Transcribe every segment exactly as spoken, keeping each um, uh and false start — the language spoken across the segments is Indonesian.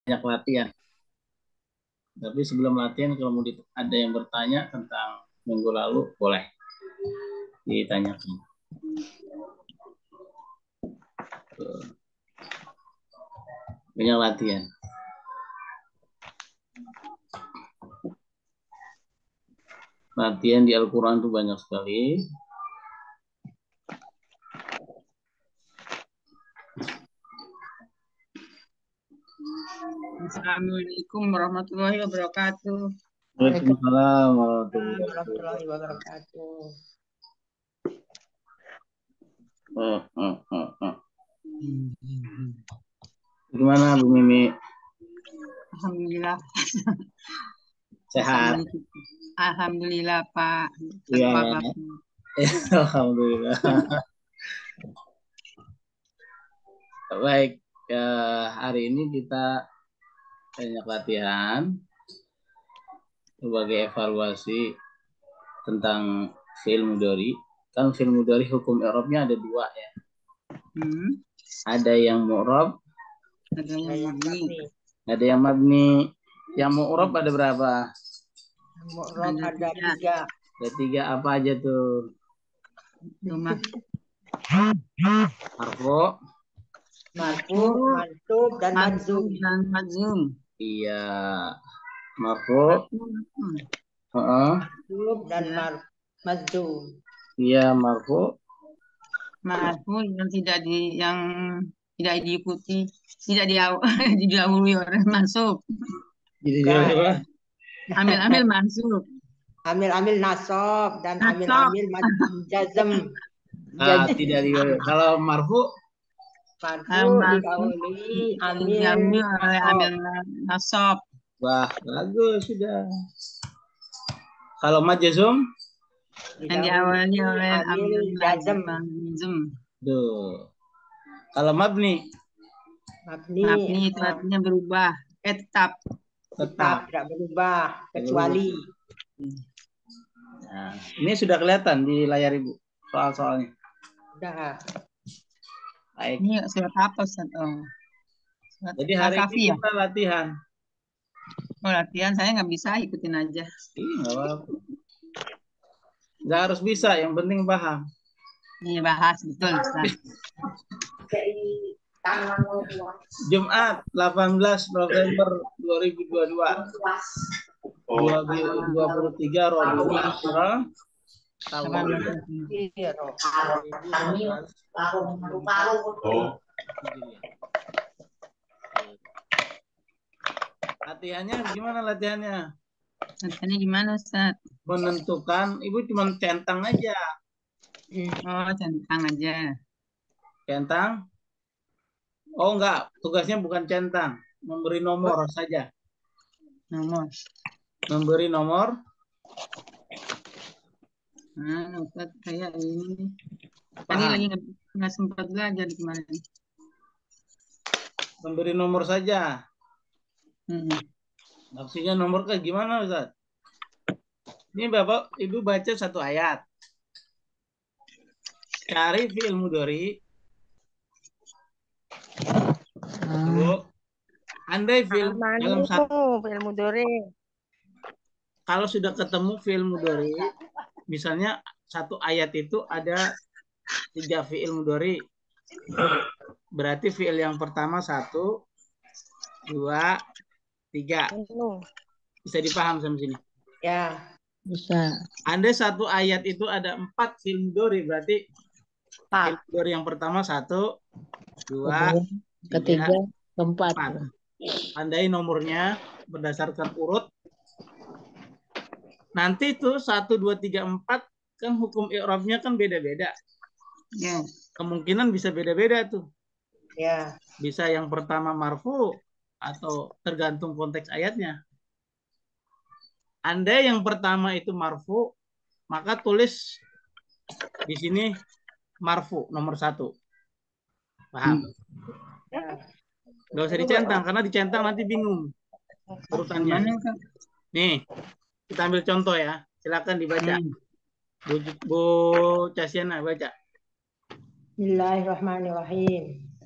banyak latihan. Tapi sebelum latihan kalau mau ada yang bertanya tentang minggu lalu boleh ditanyakan. Banyak latihan. Latihan di Al-Quran itu banyak sekali. Assalamualaikum warahmatullahi wabarakatuh. Waalaikumsalam warahmatullahi wabarakatuh. Oh, oh, oh, oh. Gimana Bu Mimi? Alhamdulillah. Sehat. Alhamdulillah Pak. Iya. Alhamdulillah. Baik, eh, hari ini kita banyak latihan sebagai evaluasi tentang fi'il mudhari. Kan fi'il mudhari hukum i'rabnya ada dua ya. Hmm. Ada yang mu'rab, ada yang mabni. Ada yang mabni. Yang mu'rab ada berapa? Mu'rab ada tiga. Ada tiga, apa aja tuh? Cuma Marfu, Marfu, mansub dan majzum. Dan majzum. Iya. Marfu. Heeh. Mansub dan mar majzum. Iya, marfu. Marfu yang tidak di yang tidak diikuti, tidak didahului oleh mansub. Jadi apa? Amil-amil mansub. Amil-amil nasab dan amil-amil jazm. Ah, tidak di kalau marfu Marfu didahului amil oleh amil nasab. Wah, bagus sudah. Kalau majzum yang diawali oleh amil jazm. Tuh. Kalau mabni mabni mabni itu artinya berubah, eh, tetap. Tetap tidak berubah kecuali. Nah, ini sudah kelihatan di layar Ibu soal-soalnya. Sudah. Baik. Ini surat apa Ustaz? Oh. Surat Jadi hari ini ya? kita latihan. Oh, latihan saya nggak bisa, ikutin aja. Iya, nggak apa-apa. Nggak harus bisa, yang penting paham. Iya, bahas betul Ustaz. Jumat delapan belas November dua ribu dua puluh dua. dua ribu dua puluh tiga Rabiul Akhir tahun Latihannya gimana latihannya? Latihannya gimana Ustaz? Menentukan, Ibu cuma centang aja. Oh, centang aja. Centang? Oh enggak, tugasnya bukan centang, memberi nomor saja. Nomor. Memberi nomor. Nah, Ustaz kayak ini nih. Tadi lagi nggak sempat belajar kemarin. Memberi nomor saja. Hmm. Maksudnya nomor ke gimana Ustaz? Ini Bapak Ibu baca satu ayat. Cari fi'il mudhari. Tuh. Andai fi'il dalam satu fi'il mudhari. Kalau sudah ketemu fi'il mudhari, misalnya satu ayat itu ada tiga fi'il mudhari. Berarti fi'il yang pertama satu, dua, tiga. Bisa dipaham sampai sini? Ya, bisa. Andai satu ayat itu ada empat fi'il mudhari, berarti fi'il mudhari yang pertama satu, dua, ketiga, keempat. empat. Andai nomornya berdasarkan urut. Nanti itu satu, dua, tiga, empat kan hukum i'rabnya kan beda-beda. Ya. Kemungkinan bisa beda-beda tuh. Ya. Bisa yang pertama marfu atau tergantung konteks ayatnya. Andai yang pertama itu marfu, maka tulis di sini marfu nomor satu. Paham? Ya. Gak usah dicentang, karena dicentang nanti bingung urutannya. Nih, kita ambil contoh ya. Silakan dibaca. Hmm. Bu, Bu Casyana baca. Bismillahirrahmanirrahim.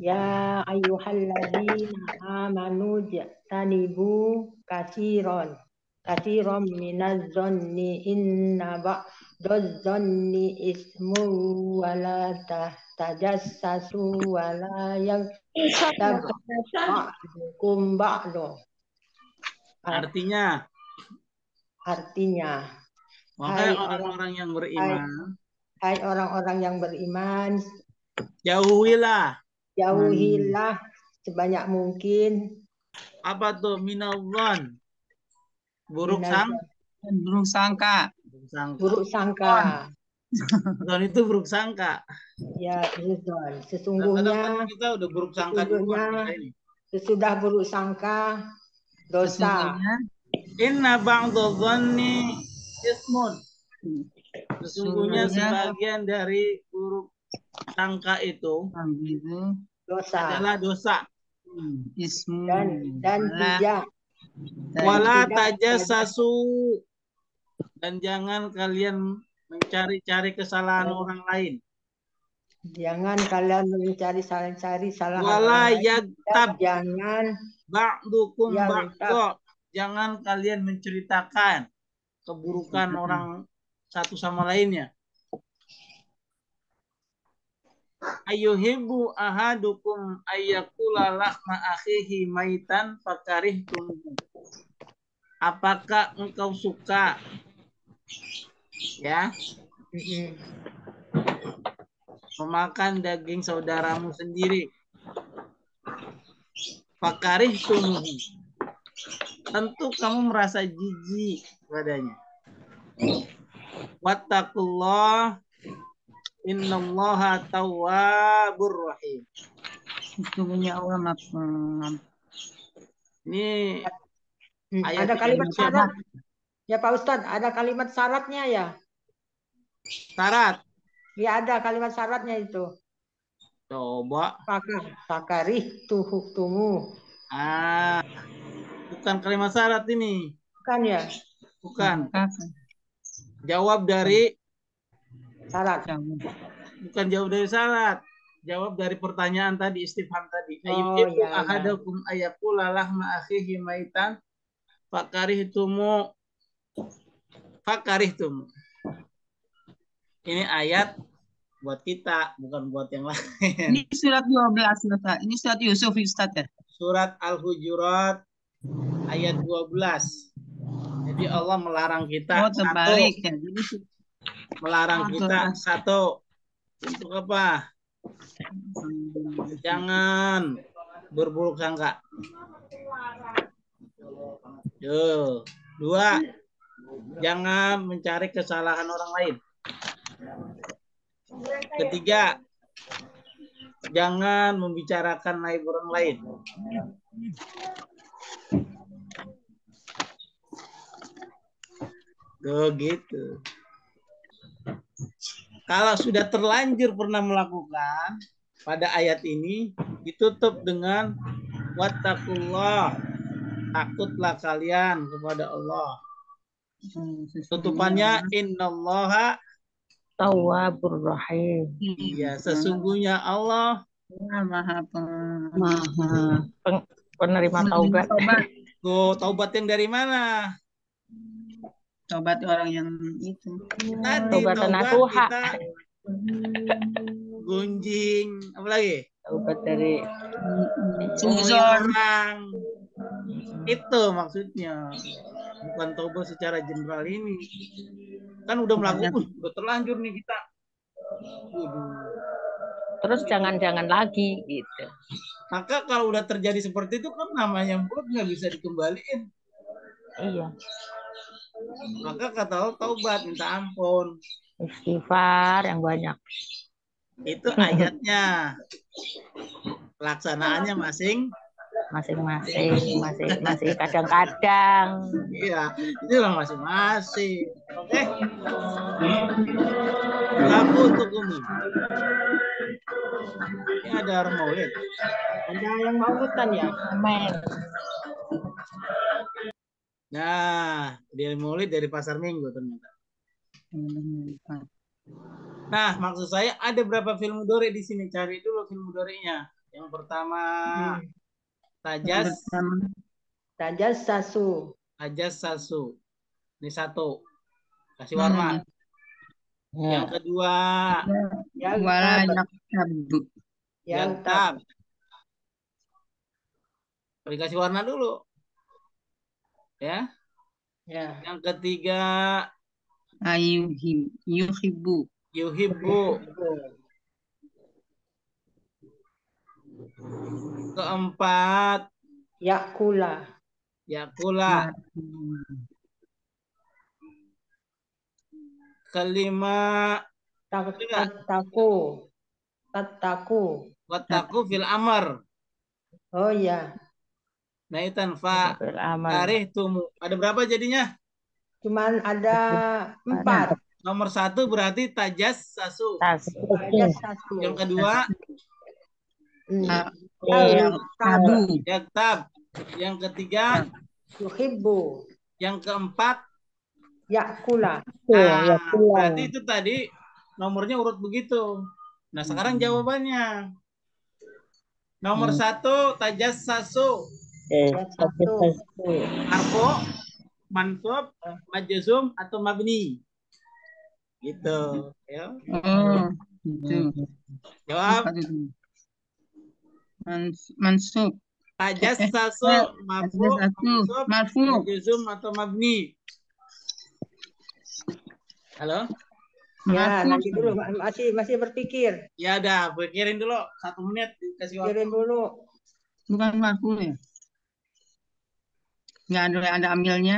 Ya ayyuhalladzina amanu jtanibu katsiron katsiron minaz zanni inna ba'daz zanni ismu wala tajassasu wala yaghtab ba'dukum ba'du. Artinya, Artinya, makanya hai orang orang-orang yang hai, beriman, hai orang-orang yang beriman, jauhilah jauhilah sebanyak mungkin apa tuh minadzan, buruk sang, minazan, Buruk sangka. buruk sangka. buruk sangka. Zon itu buruk sangka. Ya, Rizwan. Kadang-kadang Sesungguhnya, kan kita udah buruk sangka duluan sesungguhnya kita ini. sesudah buruk sangka dosa. Sesungguhnya, Inna ba'dadh-dhanni ismun. Sesungguhnya sesungguhnya sebagian dari buruk sangka itu begitu Dosa. adalah dosa. ismu Dan dan wala tidak dan Wala tidak tajassasu, dan jangan kalian mencari-cari kesalahan orang lain. jangan kalian mencari salah-cari salah Wala orang lain. Dan yaghtab jangan ba'dukum yaghtab. ba'dha. Jangan kalian menceritakan keburukan Hmm. orang satu sama lainnya. Ayuhibbu ahadukum ayyakula lahma akhihi maitan fakarihtum. Apakah engkau suka ya Mm-mm. memakan daging saudaramu sendiri? Fakarihtum. Tentu kamu merasa jijik padanya. Wattaqullah innallaha tawwabur rahim. Sesungguhnya Allah maaf. Ini Hmm, ayat ada kalimat yang syarat. Ya Pak Ustadz, ada kalimat syaratnya ya? syarat. Ya ada kalimat syaratnya itu. Coba. Pakar, pakarih tuhuk tumu. Ah, bukan kalimat syarat ini. Bukan ya? Bukan. Apa? Jawab dari Syarat. bukan jawab dari syarat. Jawab dari pertanyaan tadi, istifham tadi. Oh, Ayyuhibbu ya, ya. ahadakum ayyakula lahma akhihi maitan fakarihtumu fakarihtumu. Ini ayat buat kita, bukan buat yang lain. Ini surat dua belas Ustaz. Ini surat Yusuf Ustaz ya. Surat Al-Hujurat ayat dua belas. Jadi Allah melarang kita Oh, terbalik satu, ya. Jadi melarang Oh, kita tuh. satu untuk apa? Jangan berburuk sangka. Yo, dua, jangan mencari kesalahan orang lain. Ketiga, jangan membicarakan aib orang lain. Tuh gitu. Kalau sudah terlanjur pernah melakukan, pada ayat ini ditutup dengan wattaqullah, takutlah kalian kepada Allah. Tutupannya innallaha Tawwabur rahim. iya, sesungguhnya Allah Maha Peng- Maha peng- penerima taubat. Taubat. Tuh, taubat yang dari mana? Taubat orang yang itu. Tadi Taubatan taubat nasuha. kita gunjing, apa lagi? Taubat dari Ngomongin orang. Itu maksudnya. Bukan taubat secara general ini. Kan udah melakukan, udah terlanjur nih kita. Waduh. terus jangan-jangan lagi gitu. Maka kalau udah terjadi seperti itu kan namanya mulut nggak bisa dikembaliin. Iya. Maka kata Allah taubat, minta ampun. Istighfar yang banyak. Itu ayatnya. Pelaksanaannya masing Masing-masing, masih masih kadang-kadang. iya, itu lah masing-masing. Oke. Lagu untuk umum. Ini ada orang maulid. Ada yang maulidan ya? Amin. Nah, dia maulid dari pasar Minggu ternyata. Nah, maksud saya ada berapa film mudhari di sini? Cari dulu film mudhari'nya. Yang pertama Hmm. tajas, Tajas sasu. tajas sasu. Ini satu. Kasih Mana warna. nih? Yang kedua Wala Yaltab. yaktabu. Yaltab. yaltab. Dikasih warna dulu. Ya. Ya. Yang ketiga Ayuhim. Yuhibu. yuhibbu. Keempat Yakula. yakula. Kelima Tak- enggak? Tattaku. Tattaku. Wattaku fil amr. Oh ya. Naitan fa Fil amr. karih tumu. Ada berapa jadinya? Cuman ada empat. Nomor satu berarti tajas sasu. Tas. Tajas sasu. Yang kedua Hmm. Yaktabu. yaktab. Yang ketiga Yuhibbu. yang keempat Yakula. nah, berarti itu tadi nomornya urut begitu. Nah sekarang jawabannya. Nomor satu tajas sasu. Satu. Marfu, mansub, majzum atau mabni. Gitu. Ya. Oh, itu. Jawab. Mans- Mansub. Tajas Eh, sasu, eh, marfu, tajas sasu, mansub, marfu. majzum atau mabni. Halo? Ya, Marfu. nanti dulu masih masih berpikir. Ya udah, pikirin dulu satu menit kasih waktu. Pikirin dulu. Bukan marfu ya? Nggak ada ada amilnya.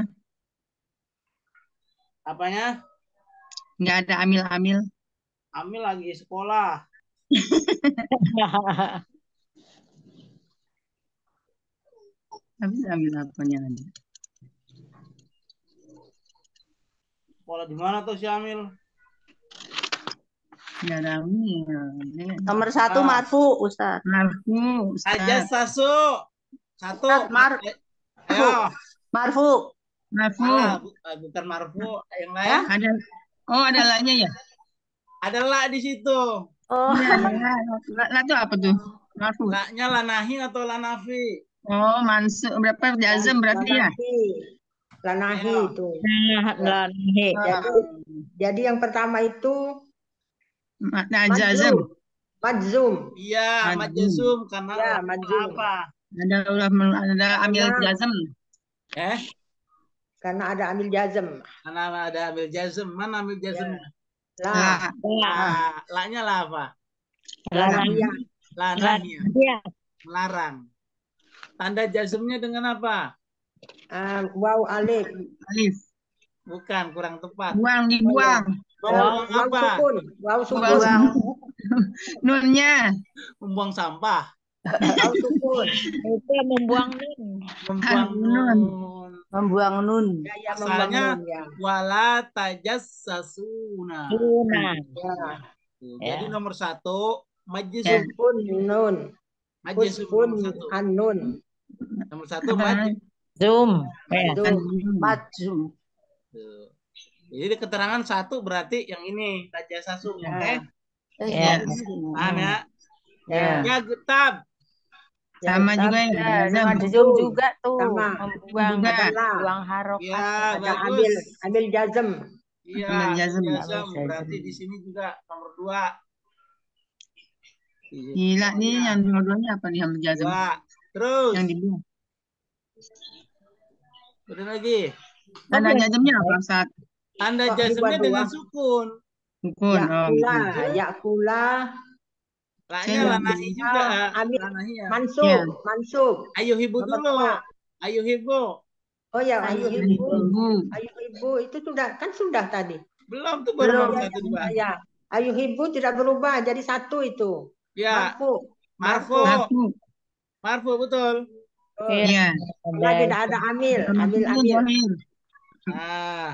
Apanya? Nggak ada amil-amil. Amil lagi sekolah. Tapi ambil apanya aja. Sekolah di mana tuh si Amil? Nggak ada amil. Nomor satu Ah. marfu, Ustaz. Marfu. Tajas Ustaz. sasu. Satu. Ustaz, mar- Ayo. Marfu. Marfu. Salah, bu- bukan marfu. Yang lain? Ada. Oh, ada lahnya ya? Ada la di situ. Oh, Iya, lah. Lah lah itu apa tuh? Marfu. La-nya lanahi atau lanafi? Oh, mansub berapa jazm berarti ya? Lanahi. Lanahi Ayo. itu. nah, lanahi. Jadi, jadi yang pertama itu Ma- Nah, jazm. majzum. Majzum. Iya, Majzum. majzum karena Ya, la- majzum. apa? Ada ulah ada amil Karena- jazm. Eh, Karena ada amil jazm. karena ada ambil jazm. Mana ambil jazm? La. La. La, la-nya lah apa? Lanahiyah. Lanahnya. Iya. Melarang. Tanda jazmnya dengan apa? Ah, waw alif. Alif. Bukan, kurang tepat. Buang dibuang. Membuang Waw apa? sukun. Waw sukun. Buang. Nunnya. Membuang sampah. Waw sukun. Itu membuang nun. Membuang Nun. nun. Membuang nun. Ya, ya, Asalnya membangun, ya. wala tajassasuna. Luna. Ya. Tuh, Ya. Jadi nomor satu majzum. Ya. Sukun nun. Majzum Sukun nomor satu. anun. Nomor satu majzum. Zoom. Ya. Majzum. Majzum. Tuh. Jadi keterangan satu berarti yang ini tajassasu. Ya. Oke? Ya. Paham ya? Ya. Ya getab. Sama juga ya. Ya, Jazm. dengan Zoom juga tuh. Sama. Membuang, Juga. membuang harokat. Ya, Ada bagus. ambil ambil jazm. Iya, Ambil jazm. jazm. Ambil Berarti jazm. di sini juga nomor dua. Gila nih yang dua-duanya apa nih ambil jazm? Dua. Terus. Yang dibuang. Udah lagi. Tanda jazmnya apa saat Tanda Kok jazmnya dua-dua? dengan sukun. sukun? Oh, Yakula, gitu. yakula, Laknya Saya lanahi juga. ambil Lanahi ya. mansub, Ya. mansub. Ayo hibu Nomor dulu. dua. Ayo hibu. Oh ya, ayu ibu, Ibu. ayu ibu itu sudah kan sudah tadi. Belum tuh baru Belum nomor ya, satu dua. ya. Ayu ibu tidak berubah jadi satu itu. Ya. Marfu. Marfu. Marfu. Marfu betul. Oh, Iya. karena tidak ada amil, amil Marfu amil. zahir. Nah.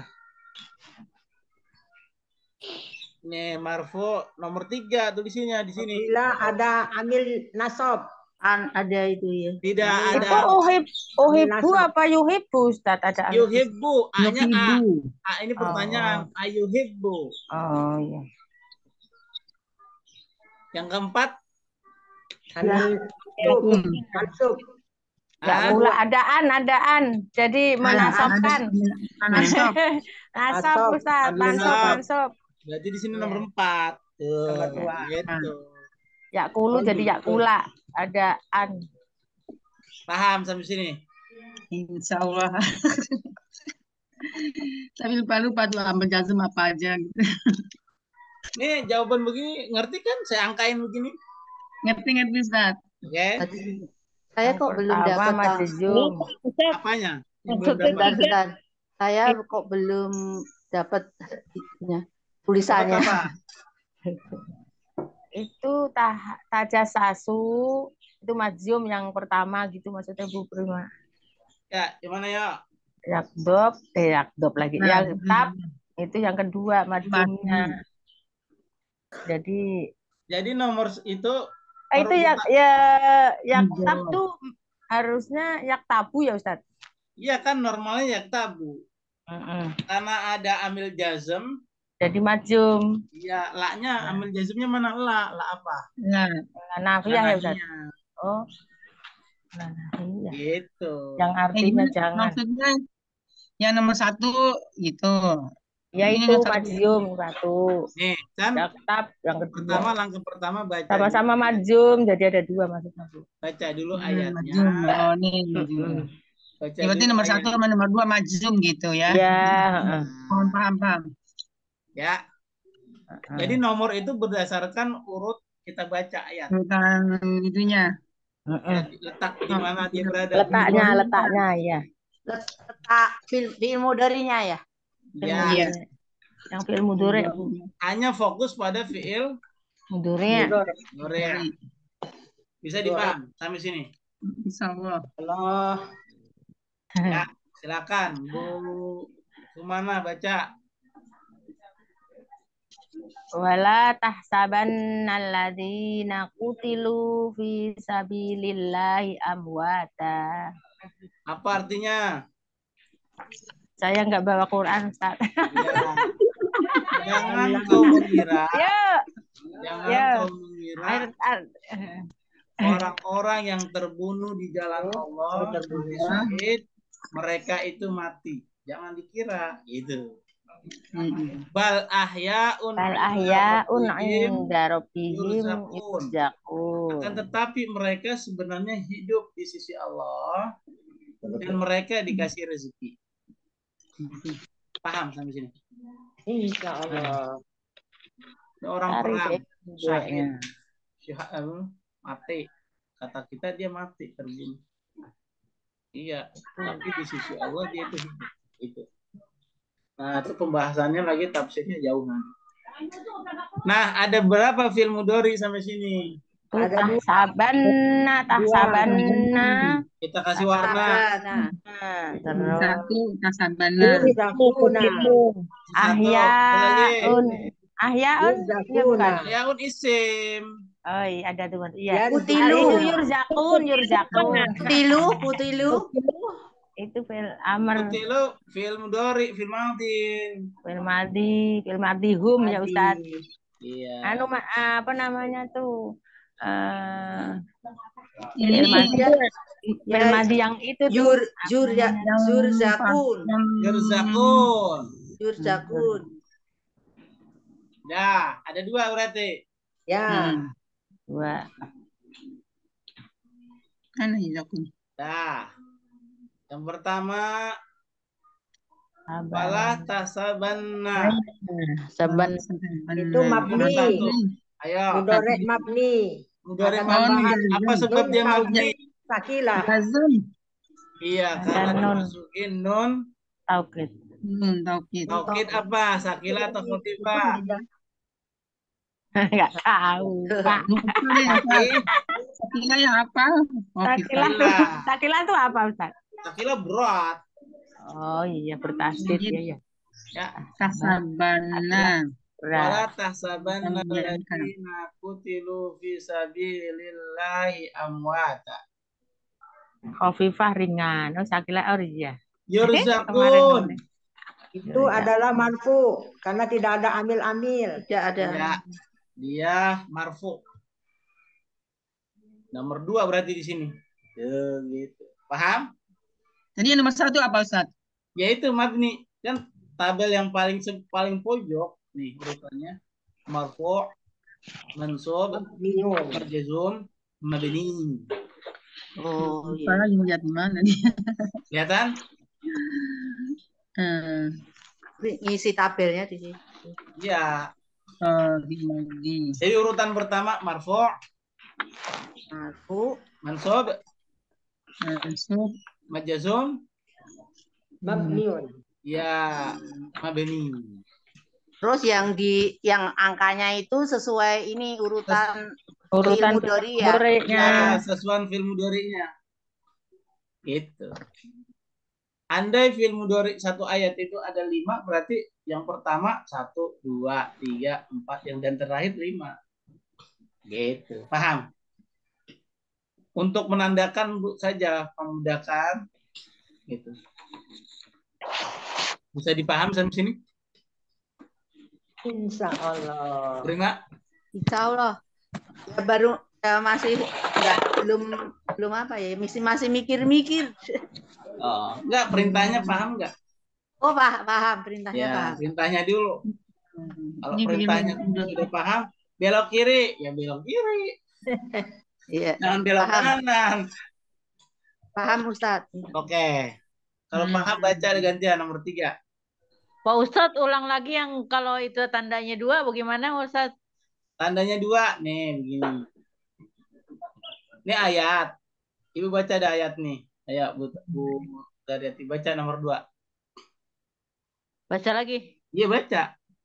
Nih marfu nomor tiga tulisnya di sini. Bila ada amil nasab. An, ada itu ya. Tidak Itu ada. uhib, uhibbu Nasab. apa yuhibbu Ustaz? Ada Yuhibbu. A-nya A. Yuhibbu. A ini pertanyaan. Ayuhibbu. Oh iya. Yang keempat. Amil Yakun. mansub. Ya Ah, pula adaan, adaan. Jadi menasabkan. Manasab. Nasab Nasab. Ustaz, Amil mansub, nasab. mansub. Berarti di sini Iya. nomor empat. Tuh, Nomor dua. gitu. Yakulu jadi yakula, adaan. Paham sampai sini? Insya Allah. Tapi lupa-lupa tuh ambil jazm apa aja gitu. Nih jawaban begini ngerti kan? Saya angkain begini. Ngerti-ngerti Ustaz. Oke. Saya Yang kok belum pertama dapat ah. majzum. Apanya? Yang belum dapat. Bentar, bentar. Saya kok belum dapat itunya, Dapat tulisannya. apa? Itu tah tajasasu itu majzum yang pertama gitu maksudnya Bu Prima. Ya, gimana ya? Yakdob, eh yakdob lagi. Nah, Yaktab itu yang kedua majzumnya. Jadi Jadi nomor itu eh, itu huruf ya utama. ya yaktab tuh harusnya yaktabu ya Ustaz. Iya kan normalnya ya tabu. Mm-mm. Karena ada amil jazm, Jadi majzum. ya laknya amil jazmnya mana la? La apa? Nah, Nafiyah ya Ustaz. Nahiyah. Oh. Nah, iya. Gitu. Yang eh, artinya gimana jangan. maksudnya yang nomor satu gitu. Ya Ini itu yang satu. majzum satu. Nih, kan Yaktab yang pertama kedua. langkah pertama baca Sama-sama dulu. majzum jadi ada dua maksudnya. Bu. Baca dulu Hmm, ayatnya. majzum. Oh, nih majzum. Mm-mm. Baca Ya, berarti dulu nomor ayat. satu sama nomor dua majzum gitu ya. Ya, heeh. Paham, paham, paham. Ya. Jadi nomor itu berdasarkan urut kita baca ayat. Bukan itunya. Heeh. Ya, letak di mana dia berada. Letaknya, letaknya ya. Letak film film mudorinya ya. Ya. Iya. Yang fi'il mudhari, Bu. Hanya fokus pada fiil Mudhari. mudhari. Bisa dipaham sampai sini. Insya Allah. Allah. Ya, silakan Bu Sumana baca. Wala tahsabanna alladzina qutilu fi sabilillahi amwata. Apa artinya? Saya nggak bawa Quran, Ustaz. Ya. Jangan kau mengira, Ya, jangan Ya. kau mengira air, air. orang-orang yang terbunuh di jalan Allah, mati syahid, mereka itu mati. Jangan dikira gitu. Bal ahyaun Bal inda ahyaun rabbihim inda rabbihim yurzaqun. yurzaqun. Akan tetapi mereka sebenarnya hidup di sisi Allah dan mereka dikasih rezeki. Paham sampai sini? Insya Allah. Ada orang Cari perang, deh syahid, duanya. syahid mati. Kata kita dia mati terbunuh. Iya, tapi di sisi Allah dia itu hidup. Itu. Nah, itu pembahasannya lagi tafsirnya jauh nanti. Nah, ada berapa fi'il mudhari sampai sini? Ada dua. Tahsabanna, tahsabanna. Kita kasih warna. Nah, Nah, terus Satu tasabana. Yurzakuna. Satu. ahyaun. Ahyaun ya Yurzakuna. bukan. Yaun isim. Oh iya ada tuh. Iya. Putilu. Itu yurzakun, yurzakun. putilu, putilu. Itu fil amr, Putilu fi'il mudhari, fi'il madin. fil madi, fil madihum ya Ustaz. Iya. Anu ma- apa namanya tuh? Eh Ini fil madi. Fil Ya, madi yang itu tuh. Jur, jur, ya, yang zurzakun. yang Yurzakun. Zurzakun. Ya, ada dua berarti. Ya. Hmm. Dua. Kan yazakun. Nah, yang pertama Saban. wala tasabanna. Saban. Itu mabni. Satu. Ayo. Mudorek mabni. Mudhari Ada mabni. tambahan. Apa sebab dia mabni? Sakila. Lazim. Iya, Ada karena nun. dimasukin nun. Taukid. Hmm, taukid. Taukid apa? Sakila atau khotifah? Enggak tahu, Pak. Bukan ya, Pak. Sakila yang apa? Oh, Sakila kita. tuh, sakila tuh apa Ustaz? Sakila berat. Oh iya bertasdid ya ya. Ya. Tasabana. Wala Berat. tahsabanna Yang alladziina qutilu fi sabilillahi amwata. Khafifah ringan. Oh sakila oh iya. Yurzakun. Itu adalah marfu karena tidak ada amil-amil. Tidak ada. Ya, dia marfu. Nomor dua berarti di sini. Ya, gitu. Paham? Jadi yang nomor satu apa Ustaz? Yaitu mabni. Kan tabel yang paling paling pojok nih urutannya. Marfu', mansub, Mabniun. marjazum, mabni. Oh Lupa iya. lagi mau lihat di mana nih. Kelihatan? Hmm. Ngisi tabelnya di sini. Iya. Oh, di di. Jadi urutan pertama marfu', Marfu, mansub, Masuk. majazum, Mabniun. ya mabni. terus yang di yang angkanya itu sesuai ini urutan Urutan ilmu dori ya. mudhari'nya. Ya, sesuai film mudhari'nya. Gitu. Andai film mudhari satu ayat itu ada lima, berarti yang pertama satu, dua, tiga, empat, yang dan terakhir lima. Gitu. Paham? Untuk menandakan bu saja memudahkan. Gitu. Bisa dipaham sampai sini? Insya Allah. Terima. Insya Allah. Ya baru ya masih enggak belum belum apa ya masih masih mikir-mikir. Oh, enggak, perintahnya paham enggak? Oh paham, paham perintahnya Ya, paham. perintahnya dulu. Kalau Ini perintahnya film sudah paham, belok kiri, ya belok kiri. Iya. Jangan belok Paham. kanan. Paham Ustadz. Oke. Kalau Hmm. paham baca gantian nomor tiga. Pak Ustadz ulang lagi yang kalau itu tandanya dua bagaimana Ustadz? Tandanya dua, nih begini. Ini ayat. Ibu baca ada ayat nih. Ayo Bu, Bu Daryati baca nomor dua. Baca lagi. Iya baca.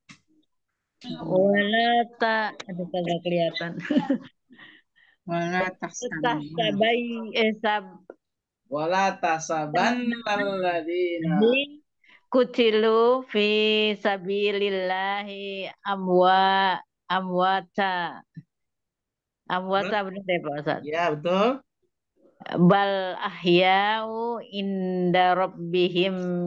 Wala ta, aduh kagak kelihatan. Wala tahsabanna. Tahsabai eh sab Wala tasabannal ladina. kutilu fi sabilillahi amwa amwata. Amwata benar deh Pak Ustadz. Ya betul. Bal ahya'u inda rabbihim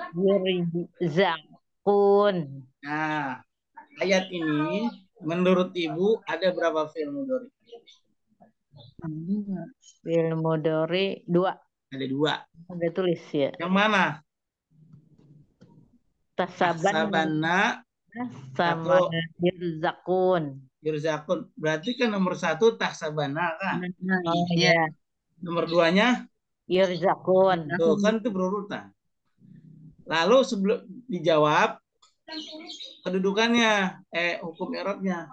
yurzaqun. Nah, ayat ini menurut Ibu ada berapa fi'il mudhari? Fi'il mudhari dua. Ada dua. Ada tulis ya. Yang mana? Tasaban Tahsabanna sama atau yurzaqun. yurzaqun. Berarti kan nomor satu tahsabanna kan? Oh Iya. iya, Nomor duanya yurzaqun. tuh kan itu berurutan. Lalu sebelum dijawab kedudukannya, eh hukum i'rabnya.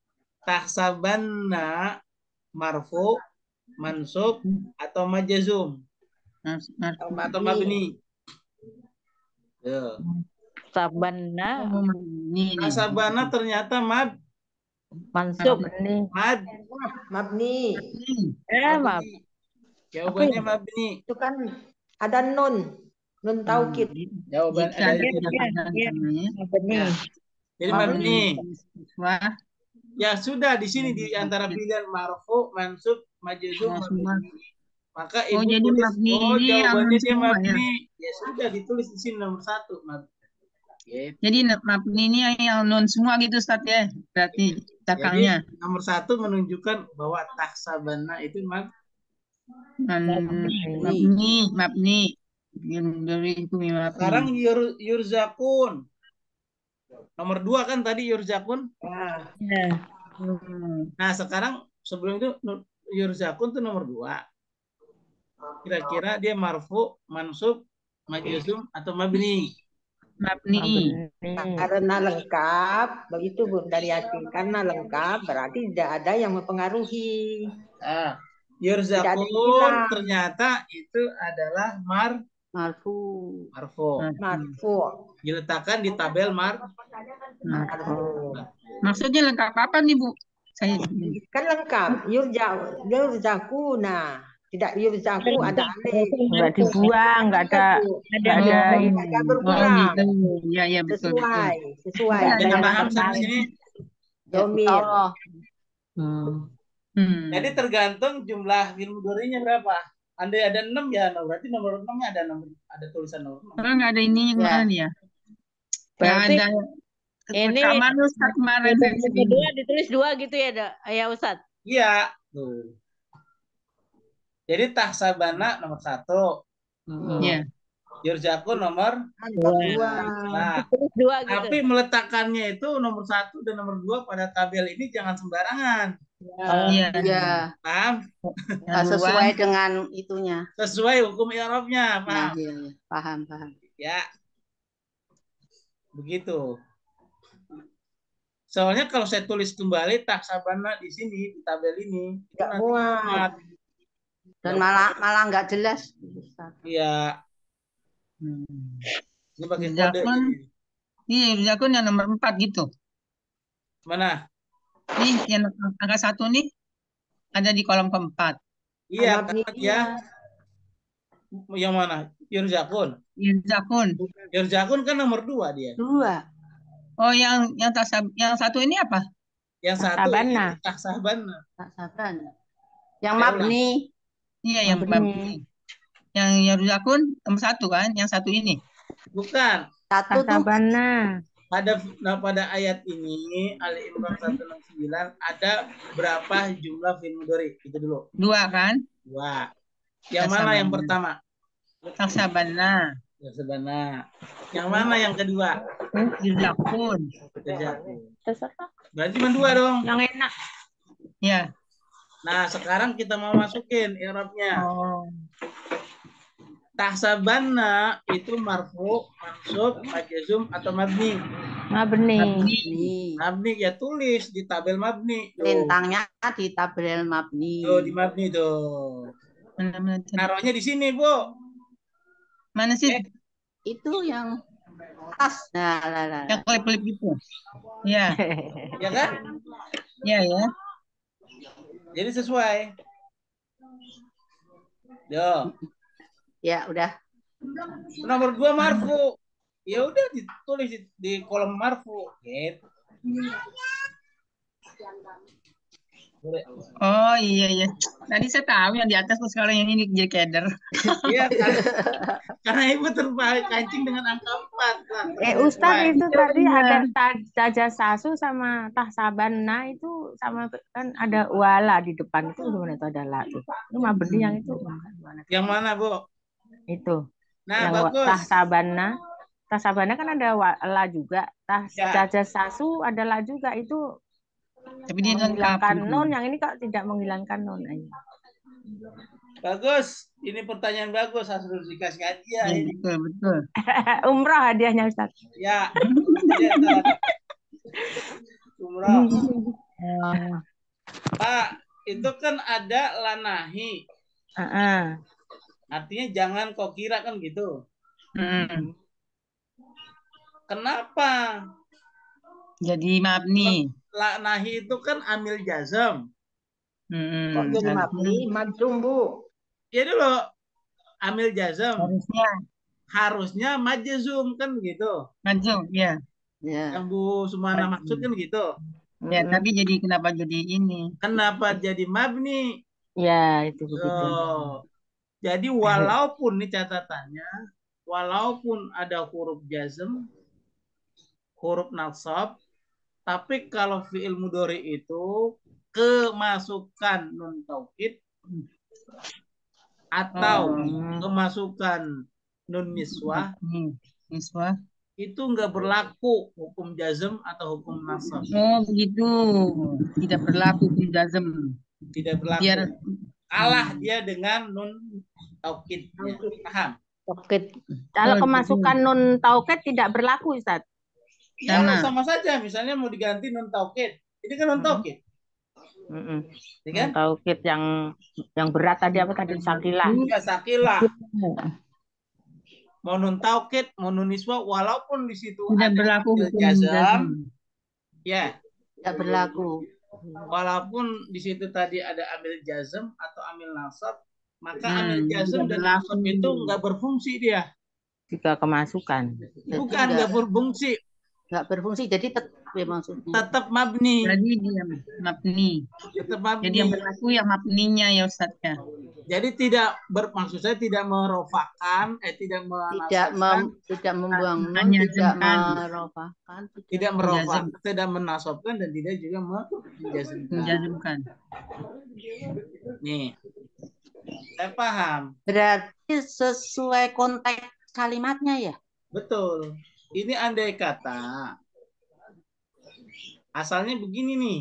Tahsabanna marfu, mansub atau majazum Mas- mas- atau mabni. Tuh. Sabanna oh, ini nih. Tahsabanna ternyata mad mansub nih. mad Mabni. Eh maaf. jawabannya mabni. Itu kan ada nun. Nun taukid. Jawaban Jika ada ada itu. kedatangan iya. namanya. Benih. Jadi Mabni. mabni. Wah, Ya sudah di sini di antara pilihan marfu, mansub, majazum, ya, semua. mabni. Maka Oh, ibu jadi tulis, mabni oh ini jawabannya yang dia semua ya? mabni. Ya sudah ditulis di sini nomor satu mabni. Gitu. Jadi mabni ini yang, yang non semua gitu Ustaz ya. Berarti Jadi belakangnya. nomor satu menunjukkan bahwa tahsabanna itu mab, Man- Mabni, mabni. Yang dari itu mabni. sekarang yur, yurzakun. Nomor dua kan tadi yurzakun. Ya. Ya. Hmm. Nah sekarang sebelum itu nu- yurzakun itu nomor dua. Kira-kira dia marfu, mansub, majazum atau mabni? Mabni. Mabni. Karena lengkap, begitu Bu Daryati. Karena lengkap berarti tidak ada yang mempengaruhi. Ah, Tidak ada yang yurzakun hilang. ternyata itu adalah mar Marfu. marfu. Marfu. Diletakkan di tabel mar. Marfu. Maksudnya lengkap apa nih Bu? Saya Kan lengkap. Yurja, yurzakuna. Tidak yurzaku ada alif. Nggak dibuang, nggak ada nggak ada Oh, ini. Tidak oh berkurang. gitu. Ya ya betul betul. Sesuai. Sesuai. Ya, Ada Sudah yang paham sampai tertarik. sini? Domir. Allah. Hmm. Hmm. Jadi tergantung jumlah fi'il mudhari'nya berapa. Andai ada enam ya, nah berarti nomor enam-nya ada nomor ada tulisan nomor enam. Kalau nggak ada ini Ya. gimana nih ya? Nggak Berarti ada ini rekaman Ustaz kemarin nomor versi ini. dua ditulis dua gitu ya, Dak? Ya Ustadz. Iya, tuh. Jadi tahsabana nomor satu, Ya. yurzakun nomor Nomor dua. nah, Terus dua gitu. tapi meletakkannya itu nomor satu dan nomor dua pada tabel ini jangan sembarangan. Oh, Iya. Iya, Paham? Yang dua. sesuai dengan itunya. Sesuai hukum i'rabnya, Nah, paham? iya, iya. Paham, paham. Ya. Begitu. Soalnya kalau saya tulis kembali tahsabana di sini di tabel ini itu Nggak nanti muat. muat. Dan malah malah nggak jelas. Iya, Hmm. ini pakai kode Yurzakun. jadi. Iya, Yurzakun yang nomor empat gitu. Mana? Nih, yang angka satu nih ada di kolom keempat. Iya, Mabni karena dia yang mana? Yurzakun. Yurzakun. Yurzakun kan nomor dua dia. Dua. Oh, yang yang tasab, yang satu ini apa? Yang satu ini Tahsabana. tahsabana. Tak sabar. Yang Saya mabni. Iya, yang Mabni. mabni. Yang Yurzakun nomor satu kan? Yang satu ini. Bukan. Satu tuh Tahsabana. Pada nah, pada ayat ini Ali Imran seratus enam puluh sembilan ada berapa jumlah fi'il mudhari? Itu dulu. Dua kan? Dua. Yang mana yang pertama? Tahsabana. Tahsabana. Yang mana yang kedua? Yurzakun. Yurzakun. Terserah. Berarti cuma dua dong. Yang enak. Ya. Nah, sekarang kita mau masukin i'rabnya. Oh. Tahsabana itu marfu, mansub, majzum atau mabni. Mabni. mabni. Mabni ya tulis di tabel mabni. Tuh. Lintangnya di tabel mabni. Tuh di mabni tuh. Mana, mana, tadi? Naruhnya di sini, Bu. Mana sih? Eh. Itu yang atas. Nah, lah, lah. Yang kelip-kelip gitu. Iya. Ya kan? Iya ya. Jadi sesuai. Yo. Ya, udah. Nomor dua marfu. Ya udah ditulis di, di kolom marfu. Gitu. Oh iya iya. Tadi saya tahu yang di atas terus sekarang yang ini jadi keder. Iya karena, karena ibu terbalik kancing dengan angka empat. Nah, Eh Ustadz itu Iya, tadi benar. ada ta- tajasasu sama tahsabana itu sama kan ada wala di depan itu gimana itu ada la tuh. Itu mabni yang itu gimana? Yang mana, Bu? Itu Nah, yang wa- bagus. tahsabana. Tahsabana kan ada wa- la juga. Tah Ya. tajasasu ada la juga itu Tapi dia lengkap. menghilangkan gitu. non, yang ini kok tidak menghilangkan non. Ayo. Bagus. Ini pertanyaan bagus. Harus dikasih hadiah Iya, ini. betul betul. Umroh hadiahnya Ustadz. Ya. Ya, Ustaz. Umrah. Oh. Pak, itu kan ada lanahi. Heeh. Artinya jangan kau kira kan gitu. Hmm. Kenapa? Jadi mabni. Lanahi itu kan amil jazam. Hmm. Kok jadi Harusnya- mabni? Majzum, Bu. Jadi loh, amil jazam. Harusnya Harusnya majzum kan begitu. majzum ya. Ya. Yang Bu Sumana Majzum. maksud kan gitu. Ya, Mm-mm. tapi jadi kenapa jadi ini? Kenapa jadi mabni? Ya itu begitu. Oh, jadi walaupun nih catatannya, walaupun ada huruf jazm, huruf nasab, tapi kalau fi'il mudhari itu kemasukan nun taukid atau Oh. kemasukan nun niswah Nih, niswa. itu nggak berlaku hukum jazm atau hukum nasab. Oh begitu. Tidak berlaku di jazm. Tidak berlaku. Biar Kalah dia dengan nun taukidnya. Paham? Oke. Kalau Oh, kemasukan nun taukid tidak berlaku Ustadz. Ya, Sama. sama saja. Misalnya mau diganti nun taukid. Ini kan nun taukid. Mm-mm. Ya kan? Nun taukid yang yang berat tadi apa tadi sakilah. Ya, sakilah. Mau nun taukid, mau nun niswa, walaupun di situ tidak ada berlaku amil hukum jazam, jazm. ya, Tidak berlaku. walaupun di situ tadi ada amil jazm atau amil nasab, maka Hmm, amil jazm tidak dan berlaku. nasab itu nggak berfungsi dia. Jika kemasukan. Jadi Bukan nggak nggak berfungsi, nggak berfungsi. Jadi tetap ya maksudnya. tetap mabni, Jadi dia mabni. tetap Jadi yang mabni. berlaku yang mabninya ya Ustadz ya. Jadi tidak bermaksud saya tidak merofakan, eh tidak Tidak menasabkan, mem, tidak membuang nun, Hanya tidak jemkan. merofakan, tidak Menjazm. merofak, tidak menasabkan dan tidak juga menjazmkan. Menjazmkan. Nih, Saya paham. Berarti sesuai konteks kalimatnya ya? Betul. Ini andai kata asalnya begini nih.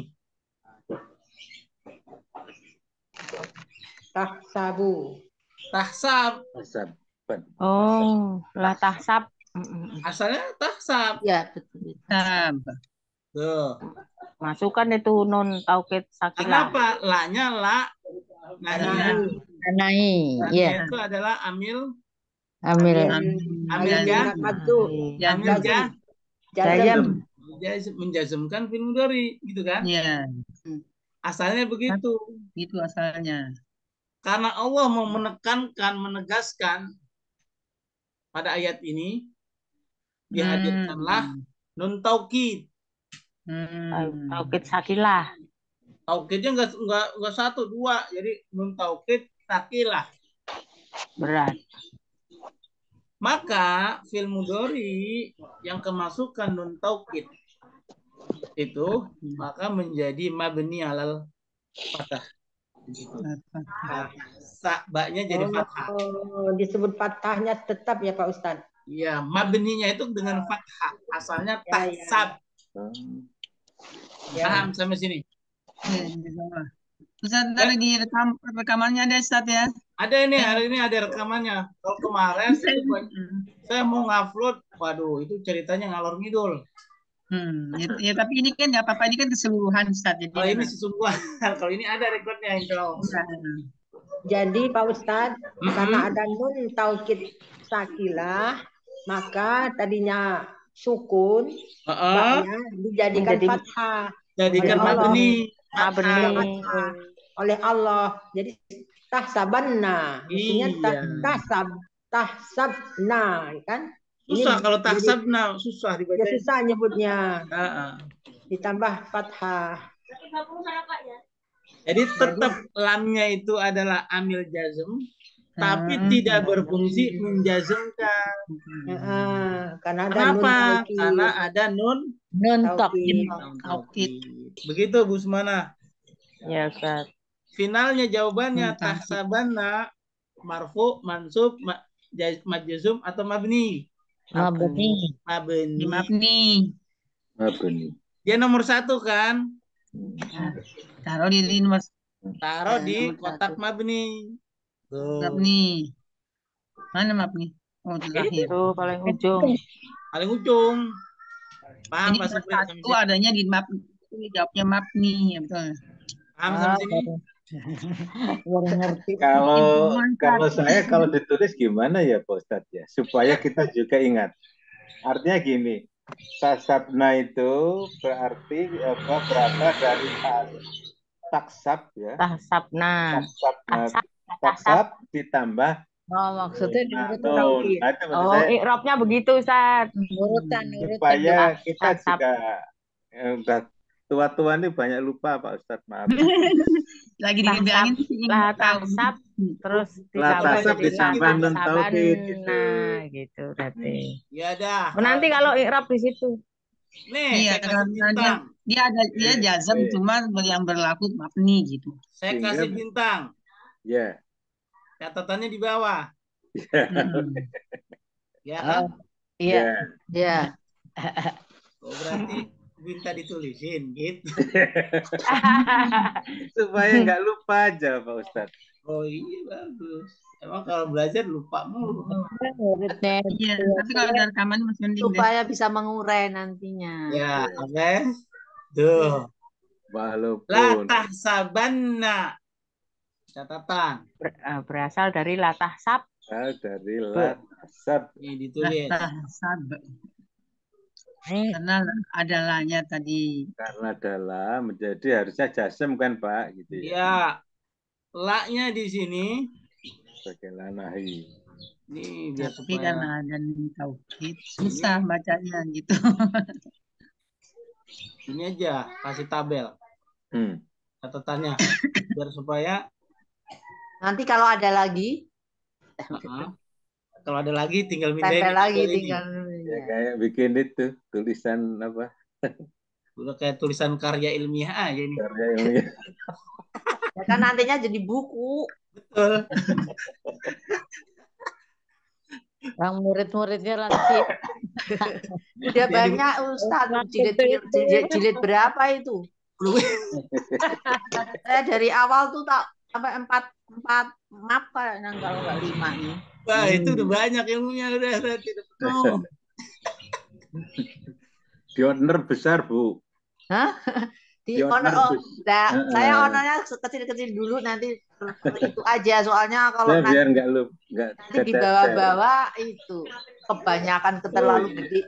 Tahsabu. Tahsab. Tahsab. Oh, la tahsab. Mm-mm. Asalnya tahsab. Ya, betul. Tab. Tuh. Masukkan itu nun taukid sakilah. Kenapa? La-nya la nahiyah. Anai. Karena Ya. itu adalah amil Amil. amil ja Madu. amil ja Jazam. jaz- menjazmkan fil mudhari gitu kan? Iya, Asalnya begitu. itu asalnya. Karena Allah mau menekankan, menegaskan pada ayat ini dihadirkanlah nun taukid. Hmm. Taukid sakilah. Taukidnya enggak enggak enggak satu dua, jadi nun taukid sakilah. Berat. Maka fil mudhari yang kemasukan nun taukid itu maka menjadi mabni alal fathah. Nah, sakbanya jadi fathah. Oh, disebut fathahnya tetap ya Pak Ustadz. Iya, mabninya itu dengan fathah. Asalnya Ya, ya. tahsab. Ya. Paham sampai sini? Ya, di bawah. Ustaz, tadi di rekam, rekamannya ada Ustaz ya? Ada ini, hari ini ada rekamannya. Kalau kemarin itu gua- saya mau ngupload, waduh itu ceritanya ngalor ngidul. Hmm, ya, ya, tapi ini kan nggak apa-apa, ini kan keseluruhan Ustaz. Jadi Kalau kan, ini sesungguhan, kalau ini ada rekodnya insya Allah. Nah, Jadi Pak Ustadz, Mm-mm. karena ada nun taukid sakilah, maka tadinya sukun, Heeh. baknya dijadikan Menjadi- fathah Jadikan oleh Allah. mabni. Mabni. Fathah oleh Allah. Jadi tahsabanna, mestinya Iya. tah- tahsab, tahsabna, kan? Susah Ini kalau jadi- tahsabna, susah Ya dibaca. susah nyebutnya, Heeh. ditambah fathah. Jadi tetap lamnya itu adalah amil jazm, tapi Hmm. tidak berfungsi menjazmkan. Heeh, karena ada nun Kenapa? taukid. Karena ada nun Nun Taukid. taukid. nun taukid. Begitu Bu Sumana. Ya, Ustaz. Finalnya jawabannya Nun taukid. tahsabanna marfu, mansub, ma- jaz- majzum atau mabni. Mabni. Di Mabni. mabni. Mabni. Dia nomor satu kan? Taruh di, di nomor Taruh Ya, di nomor kotak satu. mabni. Tuh. mabni. Mana mabni? Oh, terakhir. Itu paling ujung. Paling ujung. Paham Jadi Pak nomor Supri sampai satu sini? adanya di mabni. Ini jawabnya mabni, ya betul. Paham sampai sini? Baru ngerti. Kalau Mantap. kalau saya kalau ditulis gimana ya Pak Ustadz ya, supaya kita juga ingat. Artinya gini, tasabna itu berarti apa berasal dari tas- taksab ya, Tahsabna. taksabna, Tahsab. taksab ditambah Oh, maksudnya diurut nun. taukid. Nah, itu maksud Oh, saya i'rabnya begitu, Ustaz. Urutan, urutan. supaya Tah- kita tasab. juga eh, udah tua-tua ini banyak lupa Pak Ustadz, maaf. Lagi Tahsab. dibilangin sih ingin Lah tahu. tahsab. Terus La ditambah tasab jadi ditambah la nun taukid. tahsabanna gitu berarti. Ya dah. Oh, nanti kalau i'rab di situ. Nih, Iya, saya kasih karena dia bintang. dia ada dia Eh, jazam eh. cuma yang berlaku mabni gitu. Saya Sehingga- kasih bintang. Ya. Catatannya di bawah. Hmm. Ya kan? Iya, iya. Oh, berarti minta ditulisin gitu. Supaya nggak lupa aja Pak Ustadz. Oh iya bagus. Emang kalau belajar lupa mulu. Urutnya Iya, tapi kalau ada rekaman masih mending deh. supaya bisa mengurai nantinya. Ya, oke. Tuh. La Walaupun tahsabanna. Catatan. Ber- eh, berasal dari la tahsab. ah, dari la tasab Ini ditulis. Tahsab. Karena ada lahnya tadi. karena adalah menjadi harusnya jasem kan Pak gitu ya. Ya. La-nya di sini. Sebagai lanahi. Nih biar Tapi supaya karena ada nun taukid susah bacanya gitu. ini aja kasih tabel Hmm. catatannya biar supaya Nanti kalau ada lagi, uh-uh, kalau ada lagi tinggal mindahin tempel di lagi tabel ini. tinggal. Ya kayak bikin itu tulisan apa? Udah kayak tulisan karya ilmiah aja ini. Karya ilmiah. Ya kan nantinya jadi buku. Betul. Yang murid-muridnya lanjut. Udah Jadi banyak Ustadz. Jilid, jilid, jilid berapa itu? Saya dari awal tuh tak sampai empat empat map kayaknya kalau nggak lima nih. wah itu udah banyak ilmunya udah udah tidak penuh. Di owner besar, Bu. Hah? Di Di honor, owner oh, besar. nah, Heeh. saya honornya kecil-kecil dulu nanti itu aja soalnya kalau Nah, nanti, biar nggak lu nggak nanti kececer. dibawa-bawa itu kebanyakan ke Oh, terlalu iya. gede.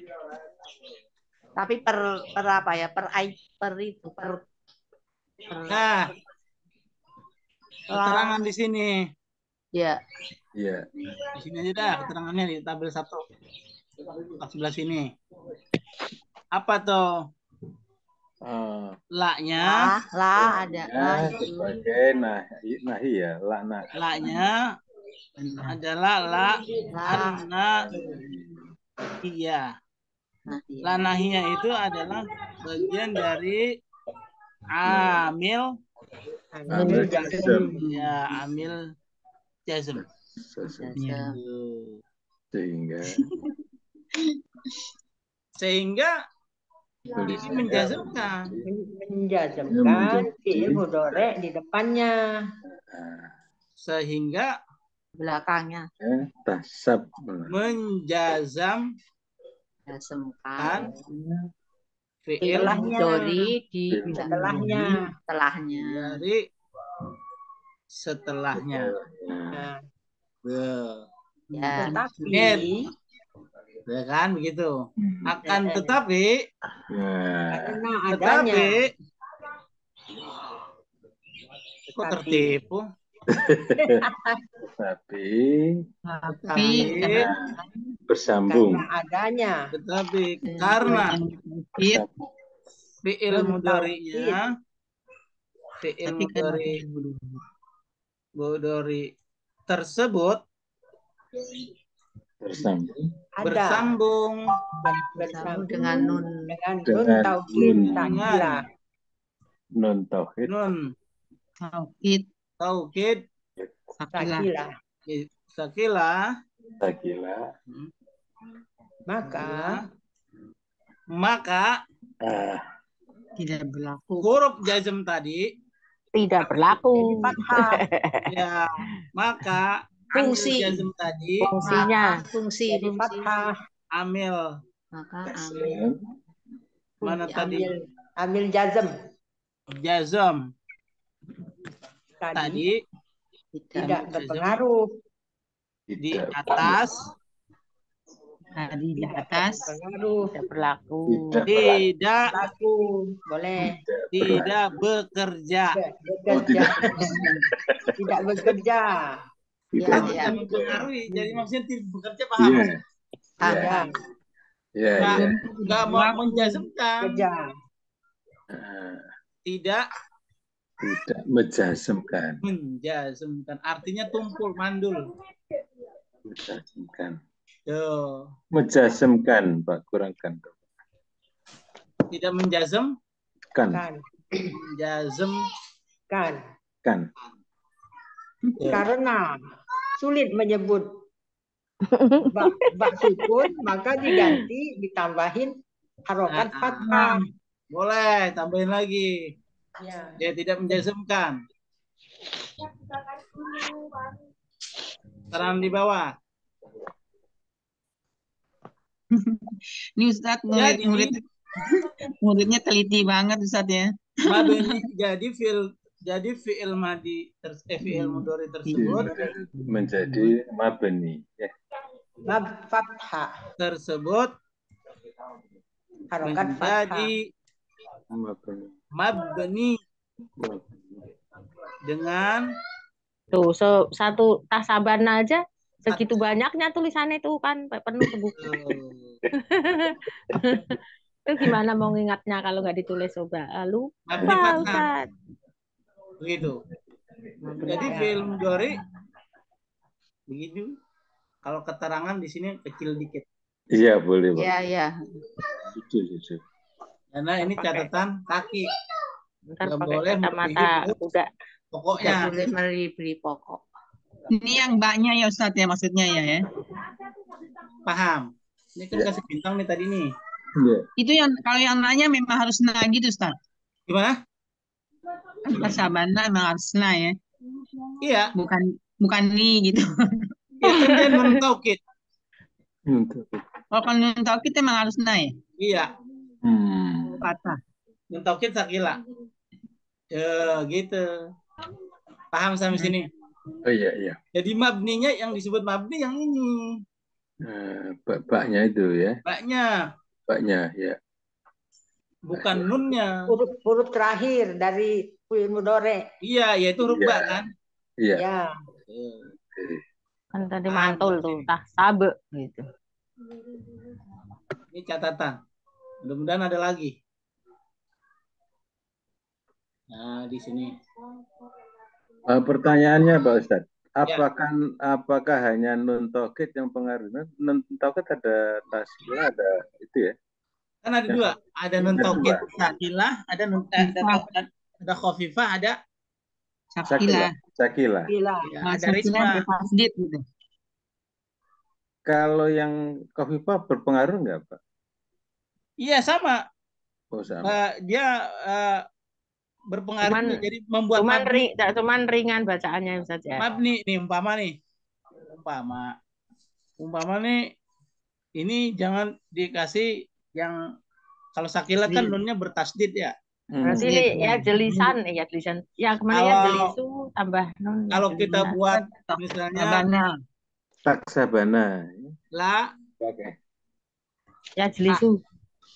Tapi per per apa ya? Per ai- per itu per, per Nah, keterangan di sini. ya. Iya. Di sini aja dah keterangannya di tabel satu. Sebelah sini. Apa tuh? Oh, La-nya, Lah, lah ada lah ya, itu. sebagai nah nah iya lakna. la-nya adalah la Lah, anna iya. nah, iya. La nahiyah itu adalah bagian dari amil Amil jazm. ya amil jazm. Jazam. Tuh. Sehingga Sehingga ini tulisannya menjazmkan. Menjazmkan fi'il mudhari di depannya. nah, Belakangnya. ya, tasab. Menjazam Jazmkan. fi'il Setelahnya. Mudhari di Setelahnya. setelahnya. dari setelahnya. Nah, Tuh. Ya. tetapi Ya kan begitu. Akan tetapi Nah, karena adanya tetapi kok tertipu? tapi Tapi Tapi bersambung. karena adanya tetapi karena Fit, fi'il mudhari'nya fi'il tapi kan mudhari mudhari tersebut Bersambung ada bersambung Bersambung dengan nun. dengan nun dengan taukid nun. sakilah. non tauhid nun tauhid, taukid sakilah. Sakilah. sakilah sakila. Maka maka Ah, Tidak berlaku. huruf jazm tadi Tidak berlaku. fathah ya maka Fungsi. amil jazm tadi Fungsinya. Maka fungsi jadi fungsi. fathah. amil Maka amil. mana Fungsi tadi amil amil jazm jazm tadi tadi tidak amil jazm berpengaruh di tidak atas Tadi di tidak atas. berpengaruh Tidak berlaku. tidak tidak laku boleh tidak bekerja bekerja tidak bekerja Ya, tidak ya. tidak mempengaruhi jadi maksudnya tidak bekerja paham iya maksudnya? Ah, ya iya Nggak- iya nggak mau menjazmkan bekerja Ah, tidak tidak menjazmkan menjazmkan artinya tumpul mandul menjazmkan Tuh. menjazmkan Pak kurangkan tidak menjazm kan kan menjazm kan kan karena sulit menyebut bak, bak sukun maka diganti ditambahin harokat Nah, fathah boleh tambahin lagi ya. dia tidak menjazmkan terang di bawah Ini Ustadz Jadi- murid-murid muridnya teliti banget Ustadz ya. mabni jadi fi'il jadi fi'il madi ter, eh, fi'il mudhari tersebut menjadi mabni ya Mab fathah tersebut harokat fathah menjadi mabni mabni dengan Tuh, so, satu tas sabana aja segitu banyaknya tulisannya itu kan sampai penuh ke buku. Itu gimana mau ngingatnya kalau nggak ditulis coba? Ah, lupa, mabni fathah Ustaz. begitu. Jadi fi'il mudhari begitu. Kalau keterangan di sini kecil dikit. iya boleh Pak ya, ya. jujur jujur Karena ini catatan kaki. Ntar Nggak pakai boleh kacamata melebihi kuda. pokoknya. boleh beli pokok. Ini yang mbaknya ya Ustadz ya maksudnya ya ya. Paham? Ini kan Ya. kasih bintang nih tadi nih. Iya. Itu yang kalau yang nanya memang harus nah gitu Ustadz. Gimana? Pas sabana memang harus nah ya. Iya. Bukan bukan nih gitu. Iya kan dia non taukid. Untuk. Kalau kalau nun taukid emang harus nah ya. Iya. Hmm. Patah. Non taukid sakila. Ya gitu. Paham sampai sini? Oh iya iya. Jadi mabninya yang disebut mabni yang ini. Nah, bapaknya itu ya, Baknya, bapaknya ya. bukan nunnya. Huruf huruf terakhir dari fi'il mudhari. Iya, yaitu huruf Iya. ba kan. Iya. Ya. Kan tadi Paham mantul sampai tuh, sini? tah sabe gitu. Ini catatan. Mudah-mudahan ada lagi. Nah, di sini. Eh, pertanyaannya Pak Ustadz, Ya. apakah apakah hanya nun taukid yang pengaruh? Nun taukid ada tasbih, ada itu ya? Kan ada dua, ada nun Ada taukid dua. sakilah, ada nun eh, ada ada, ada khafifah, ada Sakila. Sakila. Gila. ya, Nah, ada sakila risma. bertasdid gitu. Kalau yang khafifah berpengaruh nggak Pak? Iya sama. Oh sama. Eh, dia eh, berpengaruh Cuman juga. Jadi membuat cuman mabni, ri, tak- cuman ringan bacaannya saja. mabni nih umpama nih. Umpama. Umpama nih ini jangan dikasih yang kalau sakilah kan nunnya bertasdid ya. Hmm. Berarti Tasdid, ini ya ya. jelisan ya jelisan. Ya kemana ya Kalau jelisu tambah nun ya kalau kita jelisan. buat misalnya Sabana. Taksabana. la Oke. Ya jelisu.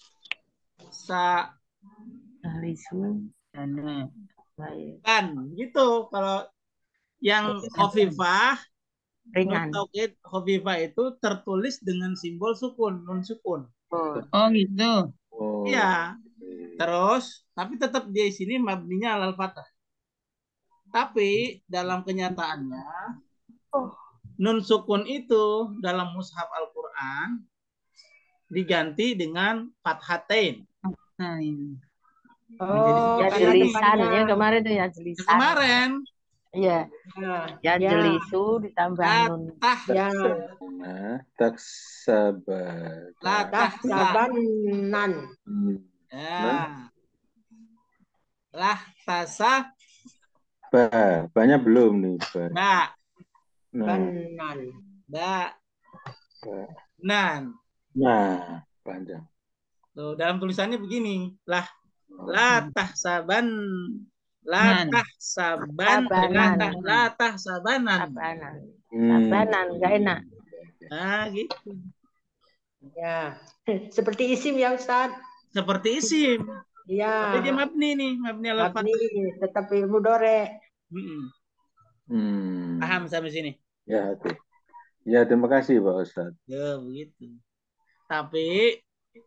sa Jelisu. Sabana. Baik. kan gitu. Kalau yang khafifah nun Ringan. taukid khafifah itu tertulis dengan simbol sukun, nun sukun. Oh. Oh gitu. Oh. Iya. Terus tapi tetap di sini mabninya alal fathah. Tapi dalam kenyataannya nun sukun itu dalam mushaf Al-Qur'an diganti dengan fathatain. Nah, ini. Oh, Ya Jadi karena jelisan depannya. ya kemarin tuh ya Yang jelisan. kemarin Iya. Nah, Ya ya. jelisu ditambah nun. latah Ya. Taksabana. Taksabana. latah sa Tahsabanan. Hmm. ya. Lah tasa Ba, banyak belum nih ba. ba Nah, Banan. ba ba. nan. Nah, panjang. Tuh, dalam tulisannya begini. Lah la tahsaban la Nan. tahsaban Sabanan. la tah- la tahsabanan. Sabanan. Hmm. Sabanan nggak enak. Nah, gitu. Ya. Seperti isim ya Ustaz. Seperti isim. Tapi dia Ya. mabni nih, mabni alal Mabni fathah. tetap fi'il mudhari. Mm-mm. Hmm. Paham sampai sini? Ya, oke. Ya, terima kasih Pak Ustadz. Ya, begitu. Tapi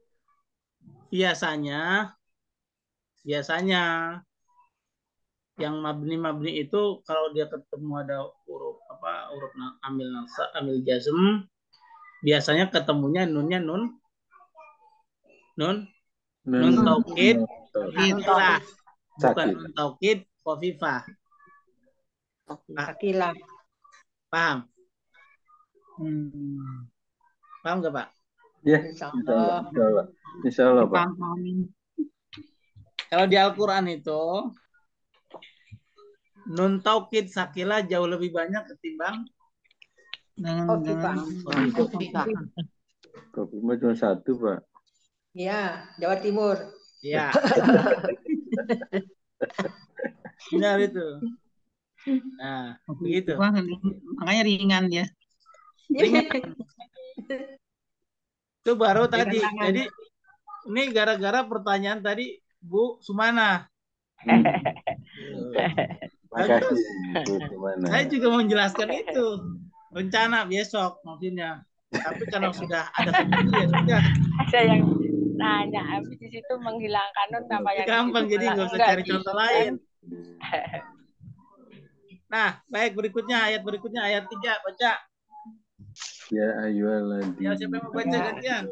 biasanya biasanya yang mabni-mabni itu kalau dia ketemu ada huruf apa huruf na- amil nasa amil jazm biasanya ketemunya nunnya nun nun nun Nun- taukid itulah bukan Sakit. nun taukid khafifah. Sakilah. Paham? Hmm. Paham nggak Pak? Ya, Insya insya Allah. Allah. Insya Allah, insya Allah Pak. Dipahami. Kalau di Al-Quran itu nun taukid sakila jauh lebih banyak ketimbang Dengan Oh, dengan Kifah. Kopi mah cuma satu Pak. Ya, Jawa Timur. ya. Benar itu. Nah, begitu. Wah, makanya ringan ya. Ringan. Itu baru Dengan tadi. tangan. Jadi ini gara-gara pertanyaan tadi Bu Sumana. Makasih Bu Sumana. Saya juga mau menjelaskan itu. Rencana besok maksudnya. Tapi karena sudah ada seperti ya sudah. Ada yang nanya habis di situ menghilangkan nun apa yang di Gampang situ jadi malah nggak usah enggak cari gitu contoh kan. lain. Nah, baik berikutnya ayat berikutnya ayat tiga baca. Ya ayyuhalladzina. Ya siapa yang mau baca gantian?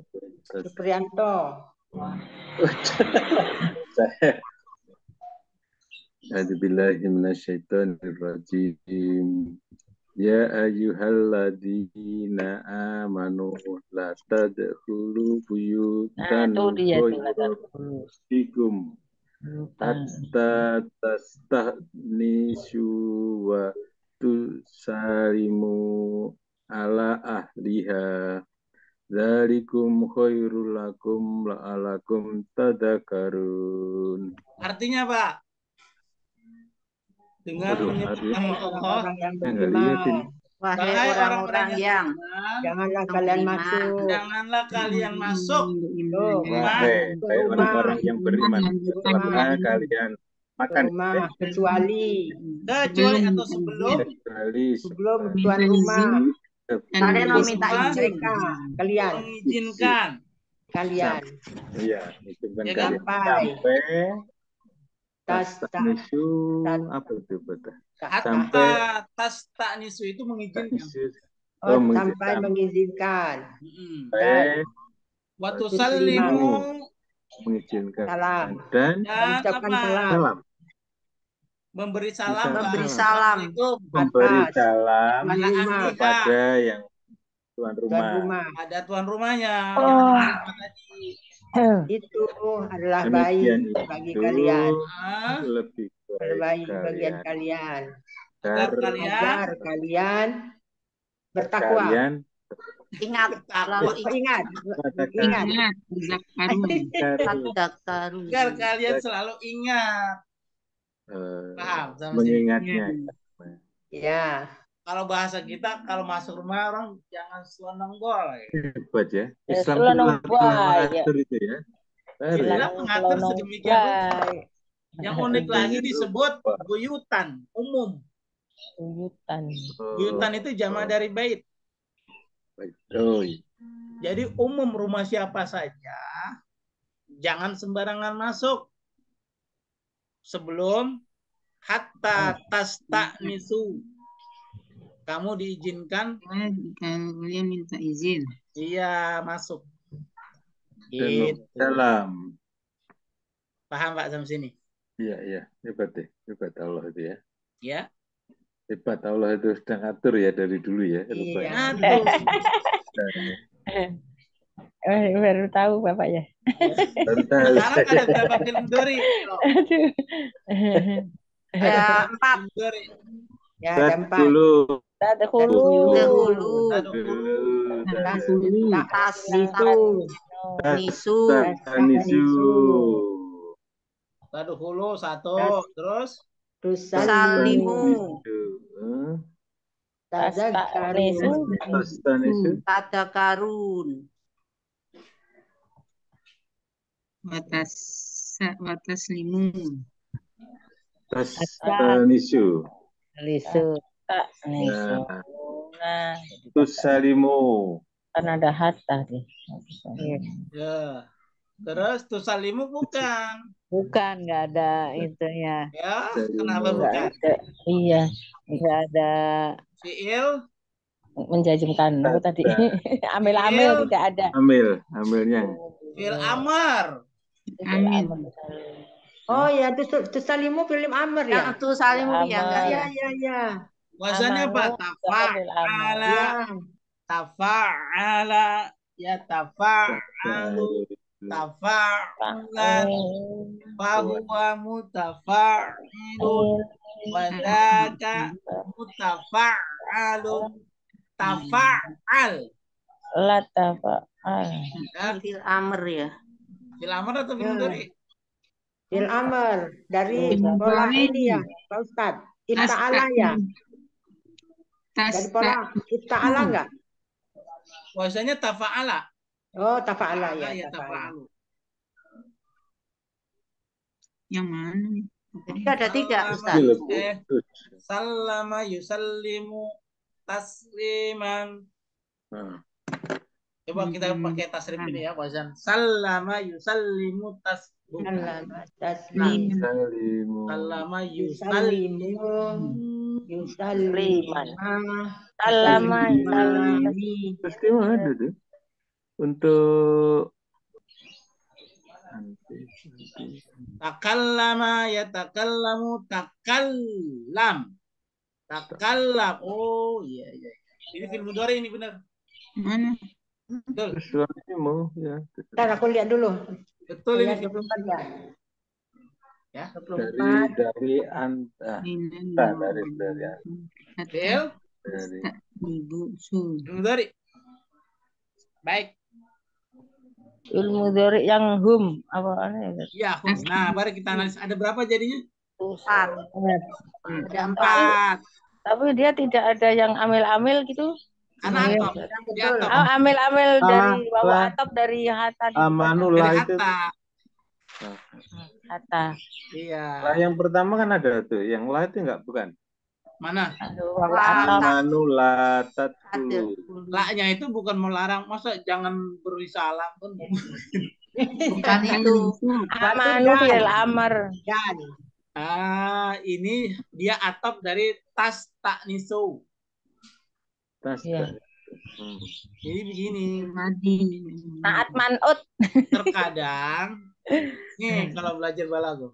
Supriyanto. Saya A'udzubillahi minasyaitonirrajim. Ya ayyuhalladzina amanu la tadkhulu Nah, buyutan tuh dia tuh kata ghayra dulu. buyutikum Bukan. hatta tastahnisu wa tusalimu ala ahliha. Dzalikum khairul lakum la'alakum tadzakarun. Artinya Pak, dengan Aduh, menyebut artinya nama Allah, Orang-orang yang enggak lihat ini. beriman, Wahai wahai orang-orang orang-orang yang yang beriman, janganlah belum kalian beriman, masuk. janganlah kalian masuk Tuh, rumah Wahai, ke wahai rumah, orang-orang yang beriman, ke rumah, janganlah kalian ke makan rumah, eh, kecuali kecuali atau sebelum kecuali sebelum sebelum tuan rumah kalian meminta Tuhan izin. mereka, kalian, mengizinkan. kalian, Iya, izinkan Ya kan? kalian sampai sampai tas tak tasnisu tas- apa itu betul? tak Hatta Sampai tas tak nisu itu mengizinkan. tasnisu oh, oh, sampai mengizinkan. mengizinkan Mm-mm. Sampai Waktu Tuslimu. salimu mengizinkan salam, dan dan mengucapkan apa? salam salam. Memberi salam. Bisa Pak. Memberi salam. salam Assalamualaikum. Memberi atas salam tuan Ala rumah, ahliha. kepada yang tuan tuan rumah. rumah. Ada tuan rumahnya. Oh. Yang rumah tadi. Itu adalah Demikian baik bagi itu kalian, Ah, lebih baik terbaik bagian kalian kalian, agar agar kalian agar kalian bertakwa. kalian ingat, selalu takut. ingat. Ingat, katakan ingat. Ingat, zakarun. Tadakaru. Agar kalian selalu ingat. eh, Paham sama sini? mengingatnya. Ya, Kalau bahasa kita, kalau masuk rumah orang jangan selonong gol. Hebat ya. Ya, Islam selonong itu telah buaya. mengatur itu ya. Baru ya. Islam mengatur Selonong sedemikian rupa. buaya. Yang unik lagi disebut buyutan umum. Buyutan. Buyutan itu jamaah dari bait. Oh, iya. Jadi umum rumah siapa saja, jangan sembarangan masuk sebelum hatta tasta'nisu. Kamu diizinkan, Kalian minta izin. iya masuk. Dan Gitu. salam. Paham Pak sampai sini? Iya, iya. Hebat deh. Hebat Allah itu ya. Ya. Hebat Allah itu sudah ngatur ya dari dulu ya. iya. Ngatur. Eh, baru tahu Bapak ya. Baru tahu. Sekarang ada berapa film Dori? Aduh. Ya, empat. Dori. Ya, ada empat. Dulu. Tadkhulu. Dahulu. Aduh. Tas, Dulu. tas, Tas, nisu, nisu. Tanisu. Tadu hulu satu, Tas. terus tusalimu, Tanisu. tazakkaru, Tanisu. Tadakarun. Watas watas limun. Tanisu. Lisu. Tak. Nisu. Nah, Nah. tusalimu. Kan ada hatta deh. ya. Terus tusalimu bukan. Bukan, nggak ada itunya. Ya, kenapa Tusalimu. Nggak bukan? ada. Iya. Nggak ada Fiil menjajemkan. Apa tadi? Amil-amil Fiil. tidak ada. Amil, amilnya. fiil amar. Amin. Oh ya, tus- tusalimu film Amr ya? Yang tusalimu ya enggak Ya, ya. ya, ya. Wazannya apa? Tafa'ala. Ya, Tafa'ala. Ya tafa'alu. Tafa'ala. Fahuwa mutafa'ilu. Wadaka mutafa'alu. Tafa'al. La tafa'al. Ya, Fil amr ya. fiil amar atau fiil Ya. Dori? film Amr dari Film pola Dori. ini ya, Pak Ustadz. Ifta'ala ya? Dari pola ifta'ala enggak? Wazannya tafa'ala. Oh, tafa'ala ya, Ya tafa'ala. tafa'alu. Yang mana nih? Jadi ada tiga Ustaz. Eh, Sallama yusallimu tasliman. Nah, Coba kita Hmm. pakai tasrif ini ya, wazan. Sallama yusallimu tasliman. Sallama taslim. Salimu. Sallama Yusallimu. yusallimu. Yusallimu. Salama. Pasti ada tuh. Untuk Takallama ya takallamu takallam. Takallam. Oh iya iya. Ini fi'il mudhari ini benar. Mana? Betul. Suamimu ya. Ntar aku lihat dulu. Betul ini. Ayat dua puluh empat ya. Ya. dua puluh Dari empat. dari anta. Nah, dari dari Fi'il dari Ibu su. fi'il mudhari. Baik. Ilmu dari yang hum apa aneh Ya, hum. Nah, mari kita analis. Ada berapa jadinya? Empat. Ada empat. Empat. tapi dia tidak ada yang amil-amil gitu. Karena Iya. atop. Di Betul. atop. Oh, amil-amil Ah, dari wawu lah. atop dari hatta di Amanullah Dari itu. hatta. hatta. Iya. Lah yang pertama kan ada tuh, yang lah itu enggak bukan. Mana? Aduh, wawu Wah, atop. Amanullah Ada. tadkhulu. Laknya itu bukan melarang. Masa jangan berwisalam kan? Bukan itu. Amanu fi'il amr. Dan Ah, ini dia atop dari tas tak nisu. Tas. Iya. Hmm. Jadi begini. Madi. Naat manut. Terkadang, nih kalau belajar balago,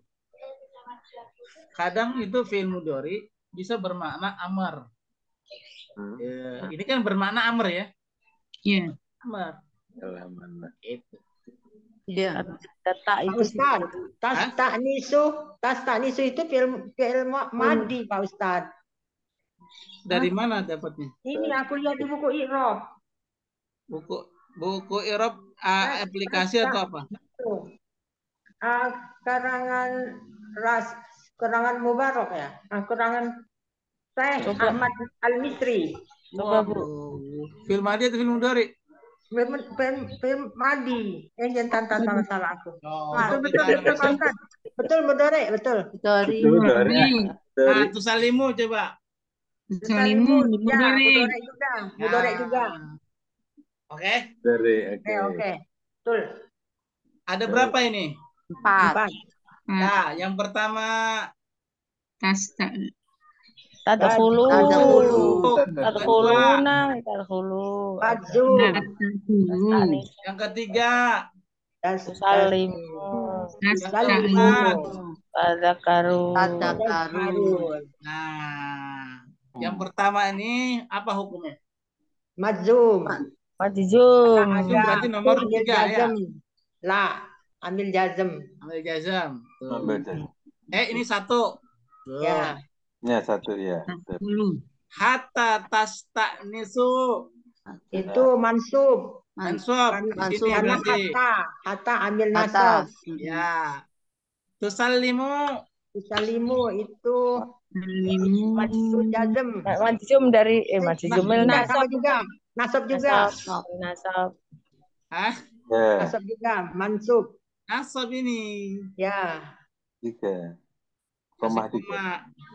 kadang itu fi'il mudhari bisa bermakna amar. Hmm. Ya, ini kan bermakna amr ya. Iya. Amar. Amanah. Itu. Iya. Data Pak itu Ustad, tas Hah? tak nisu, tas tak nisu itu fi'il fi'il ma- madi Pak Ustad. Dari mana dapatnya? Ini aku lihat di buku Iqrob. Buku buku Irob ah, aplikasi atau apa? Tuh. Ah, karangan ras karangan Mubarak ya. Ah, karangan Syekh Coba. Ahmad Al-Misri. Coba, Bu. Waduh. Film Madi atau film mudhari? Film film film madi. Eh jangan tantang salah-salah aku. Oh, Betul betul kita betul Pak Ustad. Betul bedore betul. Dari Itu dari dari Nah, tusalimu coba. Salimu. Ya, Mudore. bedore juga. Bedore Ya. juga. Oke. dari oke. Oke oke. Betul. Ada berapa ini? empat. Empat. Nah, yang pertama Tas tak. tadkhulu. Tadkhulu. Tadkhuluna, tadkhulu. Baju. Dulu. Anis yang ketiga, Dan Salim. Tas yang tak. keempat. Tadakaru. Tadakaru. Nah, yang pertama ini apa hukumnya? Majzum. Majzum. Itu berarti nomor Ambil tiga ya. jazm. La. Ambil jazm. Ambil jazam. Tuh. Ambil jazam. Eh, ini satu. Tuh. Ya. Ya satu ya. Dulu. Hatta tas tak nisu. Itu mansub. Mansub. Mansub. Ini Karena berarti. hatta. Hatta ambil nasab. Atas. Ya. Tusallimu. Usalimu itu Salimu. majzum jazm. Majzum dari eh majzumil Tidak sama nasab. juga. Nasab juga. Nasab. Nasab. Hah? Ya. Nasab juga. Mansub. Nasab ini. Ya. Tiga. Kasih Koma tiga. koma.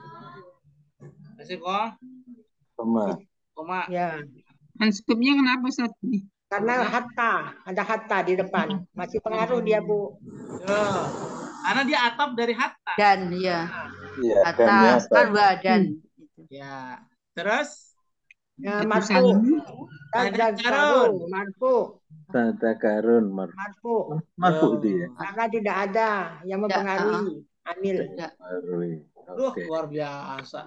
Kasih koma. Koma. Koma. Ya. Mansubnya kenapa Ustaz? Karena hatta. Ada hatta di depan. Masih pengaruh dia, Bu. Tuh. Karena dia atap dari hatta. Dan ya. Iya. Dan ya. Atas. Kan badan. Ya. Terus Ya, Itu marfu. salimu. Tadzakaru. Marfu. Tadakarun. Mar. Marfu. Marfu itu ya. Karena tidak ada yang mempengaruhi. Amil. Tidak. Marui. Duh, Oke. luar biasa.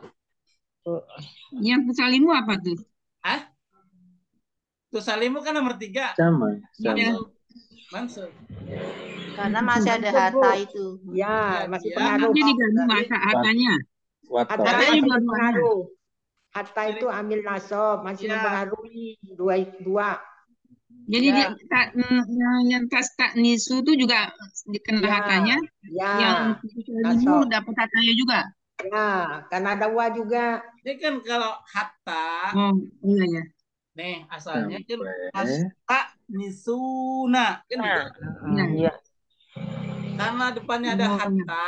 Yang salimu apa tuh? Hah? Tusalimu kan nomor tiga. Sama. Sama. Iya. Mansub. Karena masih ada hatta itu. Ya, masih Ya. pengaruh. Anaknya diganti masa hatanya. Watak. Hatta Hatanya masih juga pengaruh. Hatta itu ambil nasab. Masih Ya. mempengaruhi dua dua. Jadi Ya. dia, tak, mm, yang, yang tas tak nisu itu juga dikena Ya. hatanya. Ya. Yang salimu nasab. dapat hatanya juga. Ya, karena ada wa juga. Ini kan kalau hatta, Oh iya ya. nih asalnya kan Sampai. hasta nisuna. Kan gitu. Iya. Iya. Karena depannya ada Oh, hatta,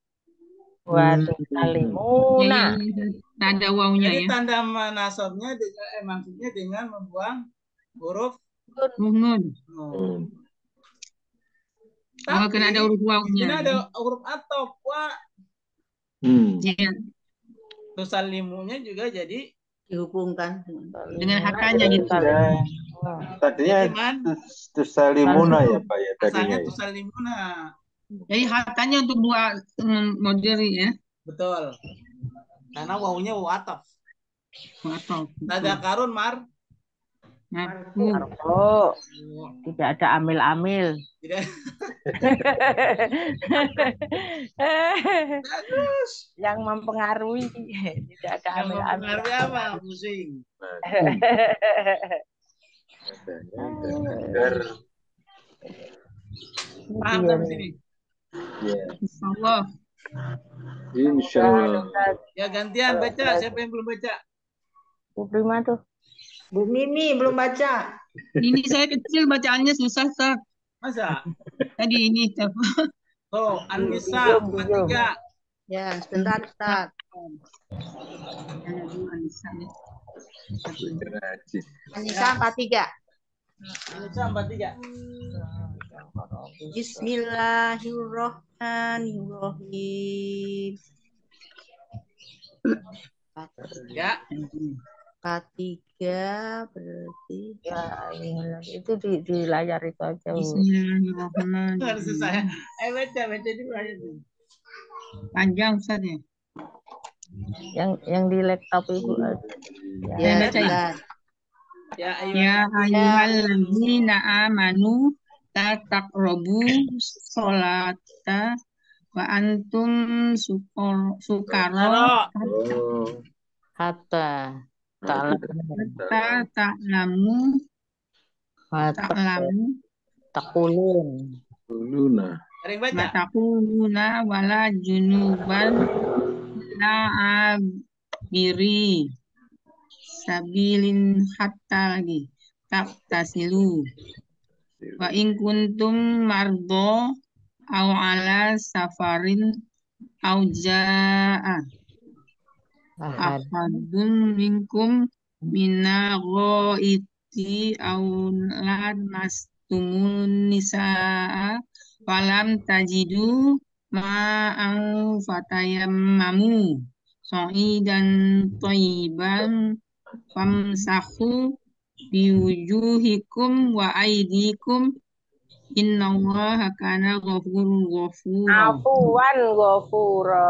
Wa Hmm. tusallimuna. Yang tak ada wawunya jadi ya. tanda nasabnya dengan eh, maksudnya dengan membuang huruf Nun. nun. Hmm. Oh, kena ada huruf Ini wawunya. ada huruf atop. Wah, Hmm. Iya. tusallimunya juga jadi Dihubungkan. Dengan hatanya gitu. Ya. Tadinya jadi man. tus- tusalimuna ya Pak ya tadinya Asalnya ya. tusallimuna. Jadi hatanya untuk dua mm, model ya. Betul. Karena wawunya wawu ataf. Atau Tadzakarun mar. marfu. Oh, tidak ada amil-amil. Tidak. Bagus. Yang mempengaruhi tidak ada Yang amil-amil. mempengaruhi apa? Pusing. Adanya Paham Iya. sampai sini? ya. Insyaallah. Insya Allah. Ya gantian baca. Siapa yang belum baca? Bu Prima tuh. Bu Mimi belum baca. Ini saya kecil bacaannya susah, Ustaz. Masa? Tadi ini Oh, An-Nisa empat tiga. Ya, sebentar Ustaz. Rajin. Anissa empat tiga. An-Nisa empat tiga. Bismillahirrahmanirrahim. Ya. empat tiga berarti Ya, ini itu di, di layar itu aja. Bu. Bismillahirrahmanirrahim. Harus susah ya. Eh baca, baca dulu aja tuh. Panjang Ustaz ya. Yang yang di laptop Ibu. ya, Saya baca ya. jelas. Ya, ayo. Ya ayyuhalladzina amanu la taqrabu sholata wa antum sukor sukara Taro. Oh, Hatta ta'lam hatta ta'lamu ta'lamu taqulun. Luna. Ada yang baca? Mataquluna wala junuban la abiri sabilin hatta lagi tak tasilu wa in kuntum mardo aw ala safarin aw jaa Ahad. ahadun minkum mina ghaiti aw la mastumun nisaa falam tajidu ma'an fatayammamu sa'idan thayyiban famsahu biwujuhikum wa aydikum innallaha kana ghafurur ghafura. Afuwan ghafura.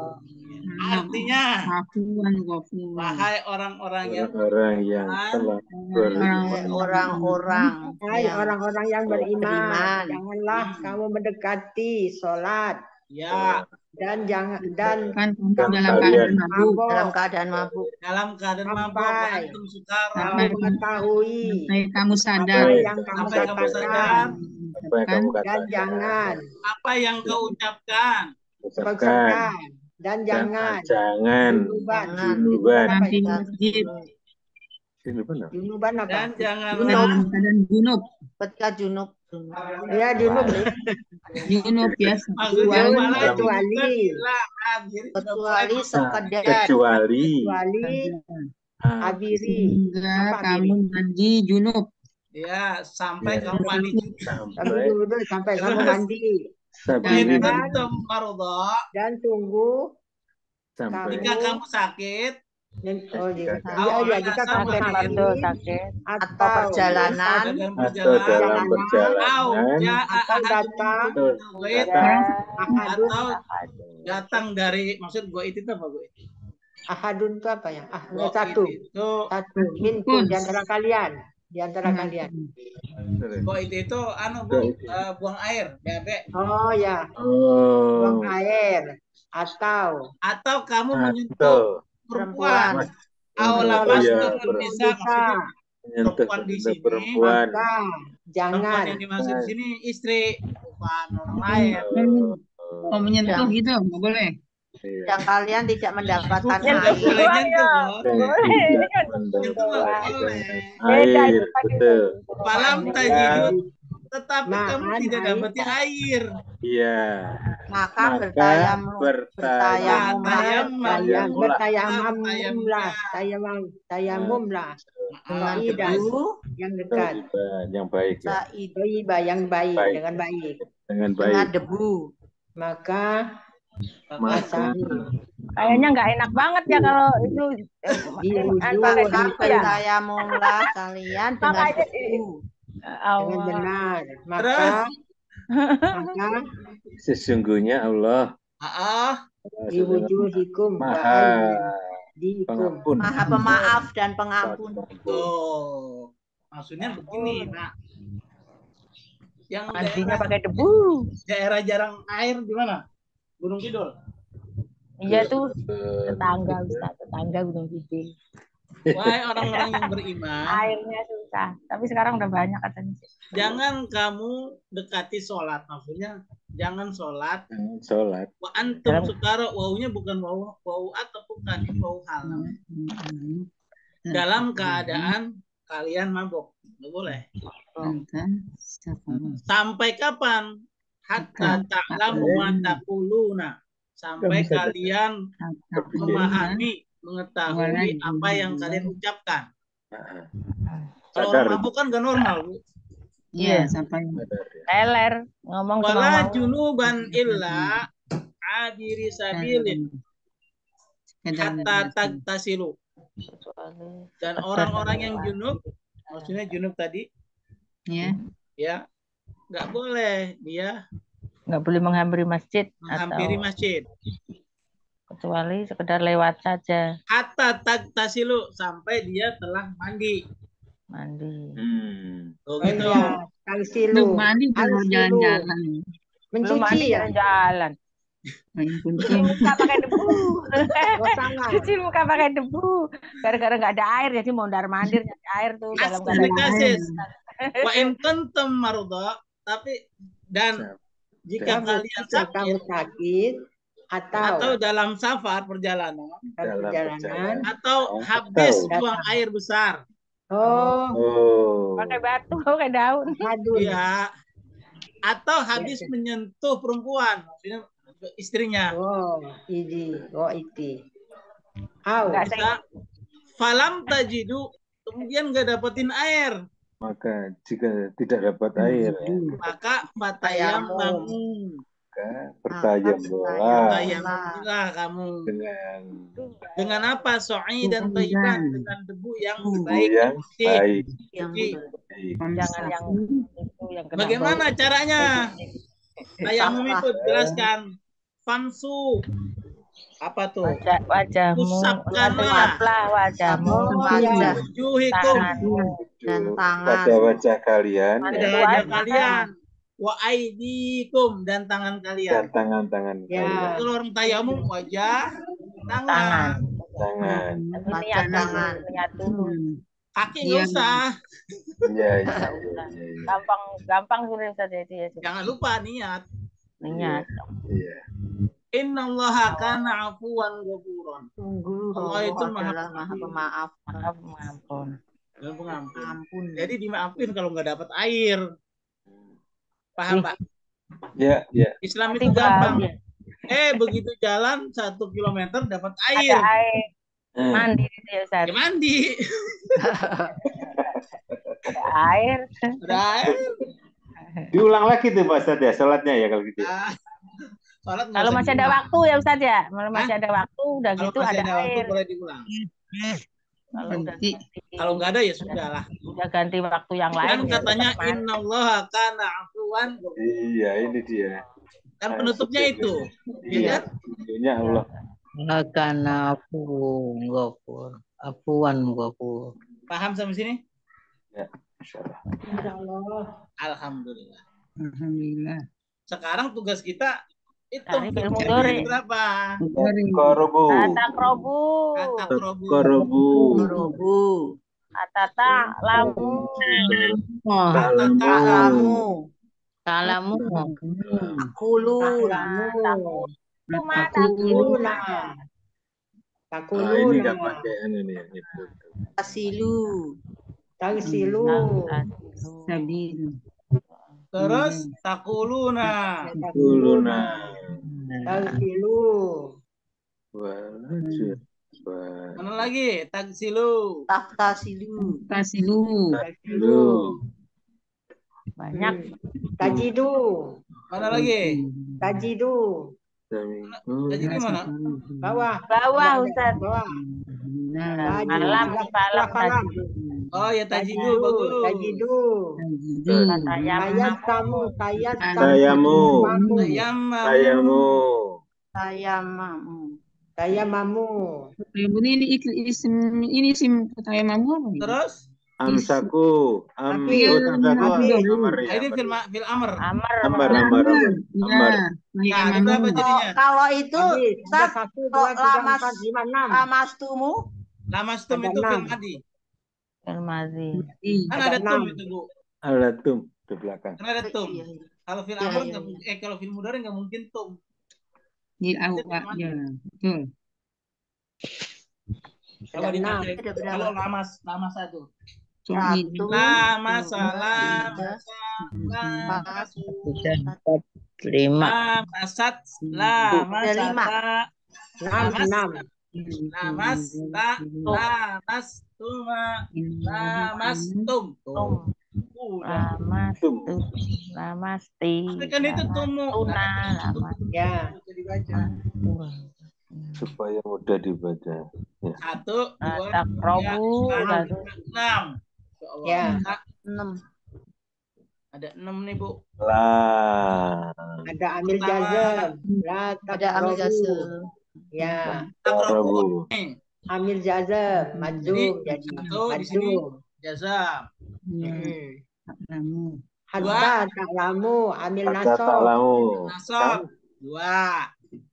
Artinya, Afuwan ghafura. wahai orang-orang yang Orang-orang yang telah beriman. Orang-orang Hai yang orang-orang yang beriman, beriman. janganlah kamu mendekati sholat ya dan jangan dan Kan Dan dalam kalian keadaan mabuk. mabuk dalam keadaan mabuk. dalam keadaan mabuk Sampai. antum sukara Sampai mengetahui sampai kamu sadar. apa yang kamu sampai kamu katakan sadar apa yang kamu dan katakan. jangan apa yang kau ucapkan Ucapkan. ucapkan dan jangan Jangan. junuban Jangan. Junuban. apa Nanti itu? masjid Junuban apa? Junuban apa? dan janganlah dalam keadaan junub. Ketika junub. junub. Ya junub Junub ya. maksudnya Kecuali- malah kecuali. juga bilang hadir Kecuali Nah, sekedar kecuali kecuali ah, abiri Sehingga Apa kamu mandi junub. ya sampai Ya. kamu mandi sampai sampai dulu sampai kamu Terus. mandi sabirin Dan- antum marudha dan tunggu sampai jika kamu sakit dan oh iya Jika- iya iya jika kamu Sakit Sama pardo sakit sakit. atau perjalanan dalam atau dalam perjalanan au perjalanan ya atau datang atau goit datang ahadun atau datang dari maksud goit itu apa goit ahadun itu apa ya? Ah, Goit satu itu satu minkum di antara kalian di antara kalian. goit itu anu bu Goit. eh, buang air B A B Oh ya, oh buang air atau atau kamu menyentuh atau perempuan Mas- aula oh, iya, masuk per- bisa maksudnya menyentuh perempuan di menyentuh sini. perempuan maka perempuan jangan yang dimaksud di sini istri bukan orang lain. Oh, Mau menyentuh gitu, nggak boleh. iya. yang kalian tidak mendapatkan Nyentuh air. boleh nyentuh Bos. Tidak Nyentuh mendapatkan boleh. air, betul. Falam tajidun tetapi Ma'an kamu tidak air. dapat air. Iya. Maka Maka bertayamum. bertayamum. Tayamum. Tayam Tayamum. bertayamum lah, tayamum tayamum lah Dengan Tidak. debu. yang dekat. Tayyiban, yang baik ya. Said Toyiba yang baik Baik. dengan baik. Dengan dengan baik. debu. Maka Maka basahi Kayaknya nggak enak banget ya kalau itu eh, Iya, eh, iya. pakai Maka gitu ya. bertayamumlah kalian dengan Makanya debu. dengan Allah. benar. Maka Terus? maka Sesungguhnya Allah Ah, Di wujuhikum wa Maha aydikum. pengampun. Maha pemaaf dan pengampun. tuh. Maksudnya begini, Nak. Yang Mandinya daerah, pakai debu. daerah jarang air di mana? Gunung Kidul. Iya tuh tetangga Ustaz, tetangga Gunung Kidul. Wahai orang-orang yang beriman, Airnya susah, tapi sekarang udah banyak katanya. jangan kamu dekati sholat. Maksudnya jangan sholat. Jangan sholat. Wa antum sukara, wawunya bukan wawu wawu atau bukan ini wawu hal. Dalam keadaan kalian mabuk, nggak boleh. Sampai kapan? Hatta ta'lamu ma taquluna. Sampai kalian memahami, mengetahui apa yang kalian ucapkan. Kalau orang mabuk kan gak normal, Bu. Iya, sampai Teler ngomong Wala semau. junuban illa abiri sabilin hatta tagtasilu. Dan orang-orang yang junub, maksudnya junub tadi, ya. ya nggak boleh dia Nggak boleh menghampiri masjid menghampiri atau masjid. kecuali sekedar lewat saja Hatta tagtasilu, sampai dia telah mandi. mandi. Hmm. Tuh, Oh gitu. iya, tagsilu. Belum mandi baru Tagsilu. jalan-jalan. Belum mandi Mencuci ya. jalan-jalan. Main Cuci kuntum. muka pakai debu. Oh, salah. Cuci muka pakai debu. Gara-gara nggak ada air jadi mondar mandir nyari air tuh dalam Asli keadaan kasis. Wa in kuntum marudha, tapi dan jika Kamu, kalian jika sakit kamu sakit atau, atau dalam safar perjalanan dalam perjalanan. atau habis Atau- buang air besar, Oh, Oh. pakai batu, pakai daun. hadun. ya, atau habis Ya. menyentuh perempuan, maksudnya istrinya. Oh, ini, oh itu. Au. Nggak Bisa falam tajidu, kemudian nggak dapetin air, Maka jika tidak dapat air, ya, maka fatayamum, maka bertayam bola fatayamumlah kamu dengan dengan apa? So'i dan thayyiban, dengan debu yang debu baik. yang bersih. baik. Yang Cuci. Baik. Jangan yang itu yang kena Bagaimana bau. caranya? Tayamum itu jelaskan. Famsu. Apa tuh? Wajah, wajahmu, Usapkanlah. usaplah wajahmu, wajah Wujuhikum. tanganmu, dan tangan. Pada wajah kalian Mandi Pada ya, wajah wajah. kalian. Wa aidikum, dan tangan dan kalian. tangan-tangan Ya. kalian. Kalau orang tayamum wajah, tangan. tangan. Tangan. Tapi Wajah, niat dulu, tangan. niat dulu. Kaki nggak Iya. usah. Iya, iya, Nggak iya, usah. iya, iya. Gampang, gampang sudah saja itu ya. Jangan lupa niat. Niat. Iya. Innallaha kana afuwan ghafuran. Sungguh Allah itu maha adalah maha pemaaf Maaf, mengampun. dan pengampun. pengampun. Jadi dimaafin kalau nggak dapat air. Paham, Pak? Ya, ya. Islam itu Nanti gampang. bahagia. Eh, begitu jalan satu kilometer dapat Ada air. air. Hmm. Mandi gitu ya, Ustaz. Ya mandi. Ada air. Ada air. Diulang lagi tuh Pak Ustadz ya, sholatnya ya kalau gitu. Ah, sholat nggak Kalau usah masih ada diulang. waktu ya Ustaz ya. Kalau masih ada waktu udah Kalau gitu masih ada ada waktu air. boleh diulang. Kalau udah Ganti. Kalau nggak ada ya sudah lah. udah ganti waktu yang lain. Kan ya katanya tetap mandi. innallaha kana afuwan. Iya, ini dia. Kan penutupnya itu. Ya Iya, kan? tentunya Allah. Akan afu gopur, afuan gopur. Paham sampai sini? Ya, Masya Allah. Insyaallah. Alhamdulillah. Alhamdulillah. Sekarang tugas kita itu Cari ilmu mencari dori. berapa? Korobu. Kata krobu. Kata krobu. Korobu. Robu. Atata lamu. Oh, Kata Alamu. salamu. Kulu. Taklamu. Mata Takuluna. Ah, ini Takuluna. nggak pakai anu nih. Itu. Asilu. Tagsilu. Sabil. Terus takuluna. Kuluna. Tagsilu. Wajib. Mana lagi? Tagsilu. Taftasilu. Tasilu. Tagsilu. banyak. Tajidu. Mana lagi? Tajidu. Gaji di mana? Bawah. Bawah Ustaz. Bawah. Nah, Tajidu. Alam, Sebelah- falam, sebelah falam. tajidu. Oh ya tajidu Tajidu, bagus. tajidu. Tajidu. Tayat kamu, tayat kamu. Tayamu. Mamu. Tayammamu. Tayamu. Tayamamu. Tayamamu. Ini ini ik- isim ini isim tayamamu apa ini? Terus Amsaku. Am. Afif. Oh, amsaku. Afif. Amar ah, ya. ini fil ma- fil amr. Amr. Amar, Ya, amar, amar. ya, Amar. Nah, ada berapa tayamamu. jadinya? Kalau itu Habis. Ada Ustaz, satu, kalau dua, tiga, lamas empat, lima, enam. lamastumu Lamastum Ada itu fil enam. madi. Fil madhi. Ih, Kan Ada ada tum enam. itu, Bu. Alatum di belakang. Kan ada tum. iya iya Kalau fil iya amr iya nggak iya. mungkin, eh kalau fil mudhari nggak mungkin tum. Di Itu fil awal madi. ya, betul. Coba Ada enam. ditranslate. Ada berapa? Kalau lamas, lamas satu. Soalnya Satu, Lamas, dua, salam, tiga, empat, lamas, Tiga, empat, lima. lamasat, lamas, ada lima. Enam, lamas, enam. lamas, ta, lamas, tuma, lamas, tum. Tum. Udah. Lamas. Tum. Tu. Lamasti. Tapi kan itu tumu. Tuna. Lamas. Ya. Bisa dibaca. Mastur. Supaya mudah dibaca. Ya. Satu, dua, tiga, Takrobu. empat, Lalu. lima, enam. Insya Allah. Ya. Nah, Enam. ada enam nih, Bu. Lah. Ada amil Pertama. jazm. La Ada amil taqrabu. jazm. Ya. Takrobu. Prabu. Nih. Amil jazm. Jadi, Majzum jadi. satu di sini Majzum. jazam. Ya, Hmm. kamu. Hatta ta'lamu. Amil Kata nasab. ta'lamu. Nasab. Dua.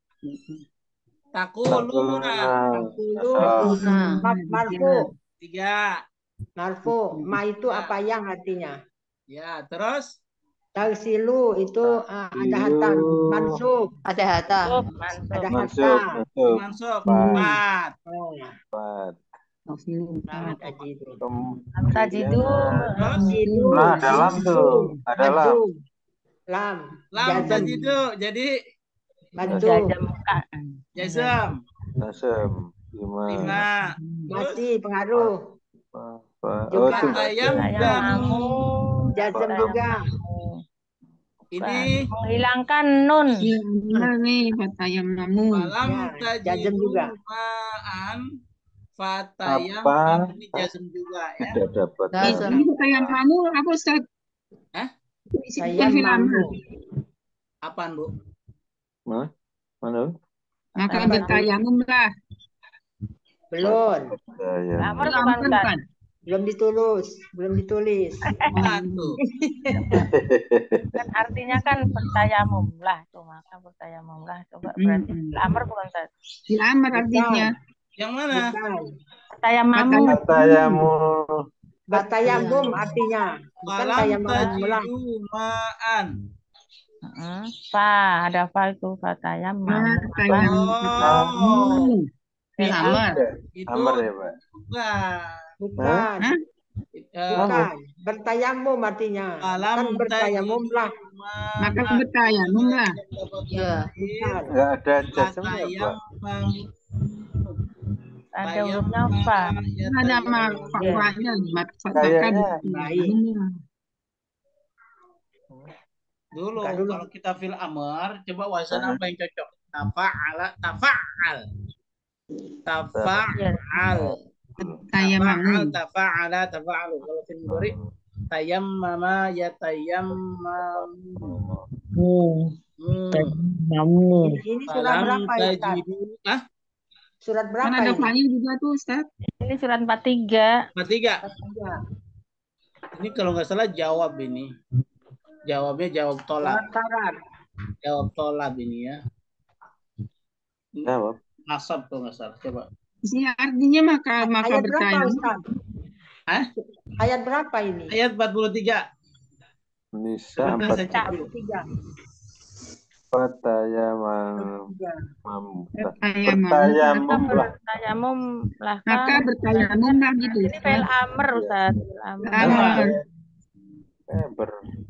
Takuluna. Takulu. Nah, Mar- Marfu. Tiga. Marfu. Ma itu apa yang artinya? Ya, terus Tagsilu itu uh, ada hatta. Mansub. ada hata. Mansub. Mansub. Ada Masuk, hatta. masuk. Mansub. Empat. Empat. Oh. Empat. Nah, tajidu. Tajidu. Tajidu. Nah, ada lam tuh. Ada lam. Majzum. Lam. Lam Jazm. tajidu. Jadi Bantu. Jajam ka. jazam. Nasem. Lima. Lima. Terus Masih pengaruh. Apa? Oh, Juga. itu. Tayam Tayamamu. jamu. Jazm juga. Ini Menghilangkan nun. Ya, benar nih, fatayamamu. malam Ya, jazm tajidu juga. ma'an fatayam. Apa? Ini jazm juga ya. Tidak dapat. Jazm. Ini fatayamamu apa Ustaz? Hah? Saya Fil amr. mampu. Apaan, Bu? Mana? Mana? Maka Apa tuh? bertayamum lah. Belum. Saya. Amr Fil bukan amr Ustaz. kan? Belum ditulis. Belum ditulis. Satu. Kan artinya kan bertayamum lah. Tuh maka bertayamum lah. Coba berarti Hmm. Amr bukan Ustaz. Fil amr artinya. Yang mana? Bukan. Tayamamu. Katayamu. Batayamum artinya. Bukan Malam tayamum lah. tajidu ma'an. Heeh. Fa ada fa itu fatayamam. Fatayamum. Oh. Fil amr. Itu Amar ya, Pak. bukan. Bukan. Hah? Eh, Bukan. Bertayamum artinya. Bukan Malam bertayamum lah. Maka ma'an. bertayamum lah. Ya. Bukan. Enggak ada jasanya, Pak. Tayamam. Ada hurufnya fa. Ada makfanya. Maka Kayaknya. bertayamum lah. Dulu Bukan dulu. kalau kita fil amr, coba wazan apa yang cocok? Tafa'ala, tafa'al. Tafa'al. Tayamamu. Tafa'al, tafa'ala, tafa'alu. Kalau fil mudhari tayammama yatayammamu. Hmm. Namu. Ini surat Falam berapa ya, Ustaz? tajidu. Ah, Surat Kan berapa ada ini? fa'il juga tuh Ustaz. Ini surat empat puluh tiga. empat tiga. Iya. Ini kalau nggak salah jawab ini. Jawabnya jawab tolak. Surat syarat. Jawab tolak ini ya. Jawab. Nasab kalau nggak salah. Coba. Di sini artinya maka maka Ayat berapa, bertayamum. Ustaz? Hah? Ayat berapa ini? Ayat empat puluh tiga. Nisa Coba empat saya cek dulu. Tiga. Fatayamam. Tiga. Bertayamum. Bertayamum lah. Bertayamum lah Maka kan. bertayamum lah gitu. Ini fil amr Ustaz. Fil amr. Amr. Eh, ber...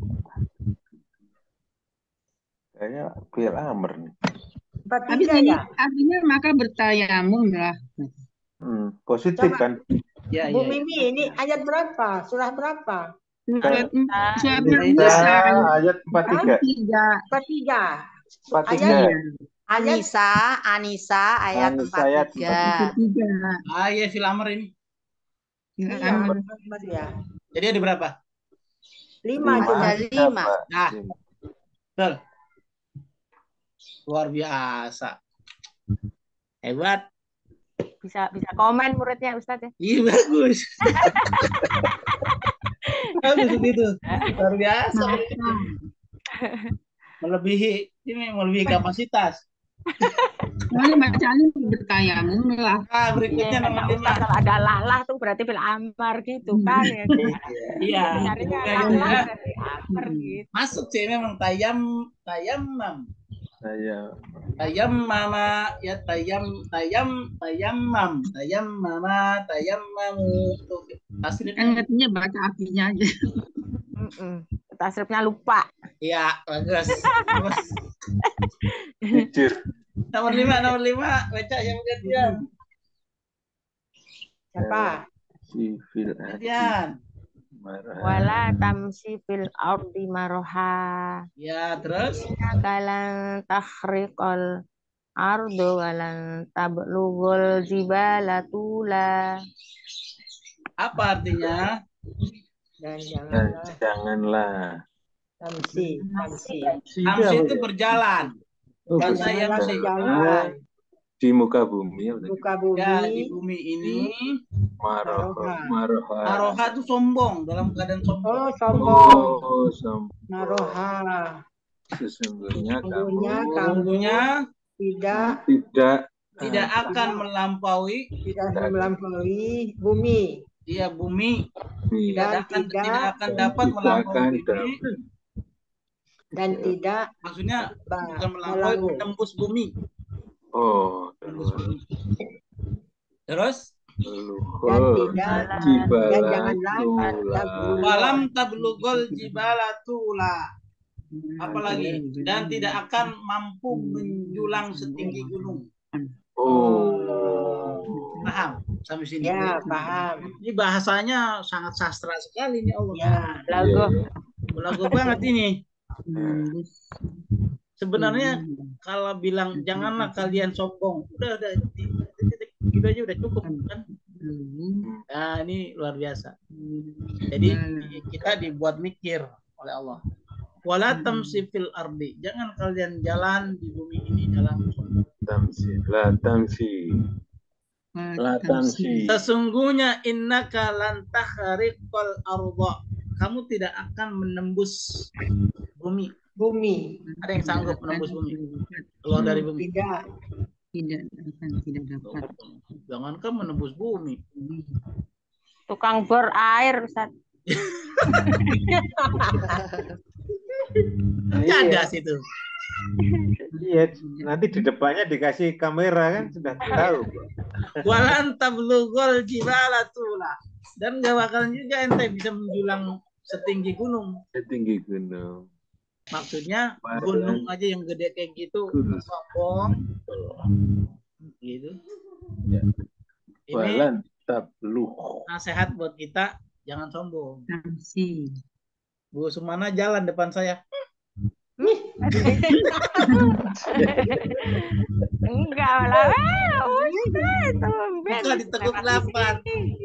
Kayaknya fil amr nih. Empat Habis tiga ini ya? artinya maka bertayamum lah. Hmm, positif Coba. kan? Ya, Bu ya, ya. Mimi, ini ayat berapa? Surah berapa? Surat Ah, surat Indonesia. Nisa ayat empat tiga. tiga. Empat tiga. empat tiga. Ayat, Iya. ayat Anisa, Anisa ayat Anisa empat ayat tiga. Tiga. Ah, iya fil amr ini. Ya, Iya, amar. Mas ya. Jadi ada berapa? Lima Lima. cuma. Ada lima. Nah, Lima. betul. Luar biasa. Hebat. Bisa bisa komen muridnya Ustadz ya. Iya, bagus. Bagus begitu. Luar biasa. Masa. Melebihi ini melebihi kapasitas. Boleh baca Ali bertayamum lah. Ah, Iya, berikutnya kata nomor Ustadz lima. kalau ada lalah tuh berarti fil amar gitu kan ya. Iya. Carinya Ya, lalah gitu ya. dari amar gitu. Masuk sih memang tayam tayamam. Saya Tayam mama ya tayam tayam tayamam tayam mama tayammamu tuh Kan tasrifnya ngertinya baca artinya aja. Mm-mm. Tasrifnya lupa. iya bagus. Terus, jujur. nomor lima nomor lima baca yang gantian Siapa? Si fil adi gantian marah. Wala tamsi fil ardi maroha. ya terus Kalan takhriqal ardu walan tablughul jibala tula. apa artinya Dan Dan janganlah janganlah. tamsi, tamsi. Si itu Amsi apa itu ya? berjalan Oh, Dan bahasa janganlah Yamsi berjalan di muka bumi ya. buka ya di bumi bumi ini Maroha. maroha. Maroha. aroha itu sombong dalam keadaan sombong Oh, sombong. Oh, som- Maroha. sesungguhnya Sesungguhnya kamu kamu sesungguhnya tidak tidak tidak eh, akan melampaui tidak melampaui bumi dia bumi bumi tidak dan akan tidak tidak akan dan dapat tidak melampaui akan bumi dapat dan tidak maksudnya ba- bukan melampaui melampaui. menembus bumi oh menembus bumi terus Dan luhur tidak dan jibala janganlah tula walam tablugol jibala tula apalagi dan tidak akan mampu menjulang setinggi gunung oh paham sampai sini Ya, paham. ini bahasanya sangat sastra sekali nih Allah Ya, Lagu belagu banget ini Menembus. sebenarnya kalau bilang janganlah kalian sombong udah udah itu aja udah cukup kan nah ini luar biasa jadi kita dibuat mikir oleh Allah wala tamsi fil ardi jangan kalian jalan di bumi ini jalan tamsi la tamsi la tamsi sesungguhnya innaka lan takhriqal arda kamu tidak akan menembus bumi bumi ada yang sanggup menembus bumi keluar dari bumi tidak Tidak akan tidak dapat. jangankan menembus bumi tukang bor air Ustadz. cadas itu iya nanti di depannya dikasih kamera kan sudah tahu walan tablughul jibala tula dan gak bakalan juga ente bisa menjulang setinggi gunung setinggi gunung maksudnya gunung aja yang gede kayak gitu sombong gitu ya. ini Walan tabluh nasihat buat kita jangan sombong Tamsi. Bu Sumana jalan depan saya Enggak lah. Ustadz, tumben. bukan ditekuk delapan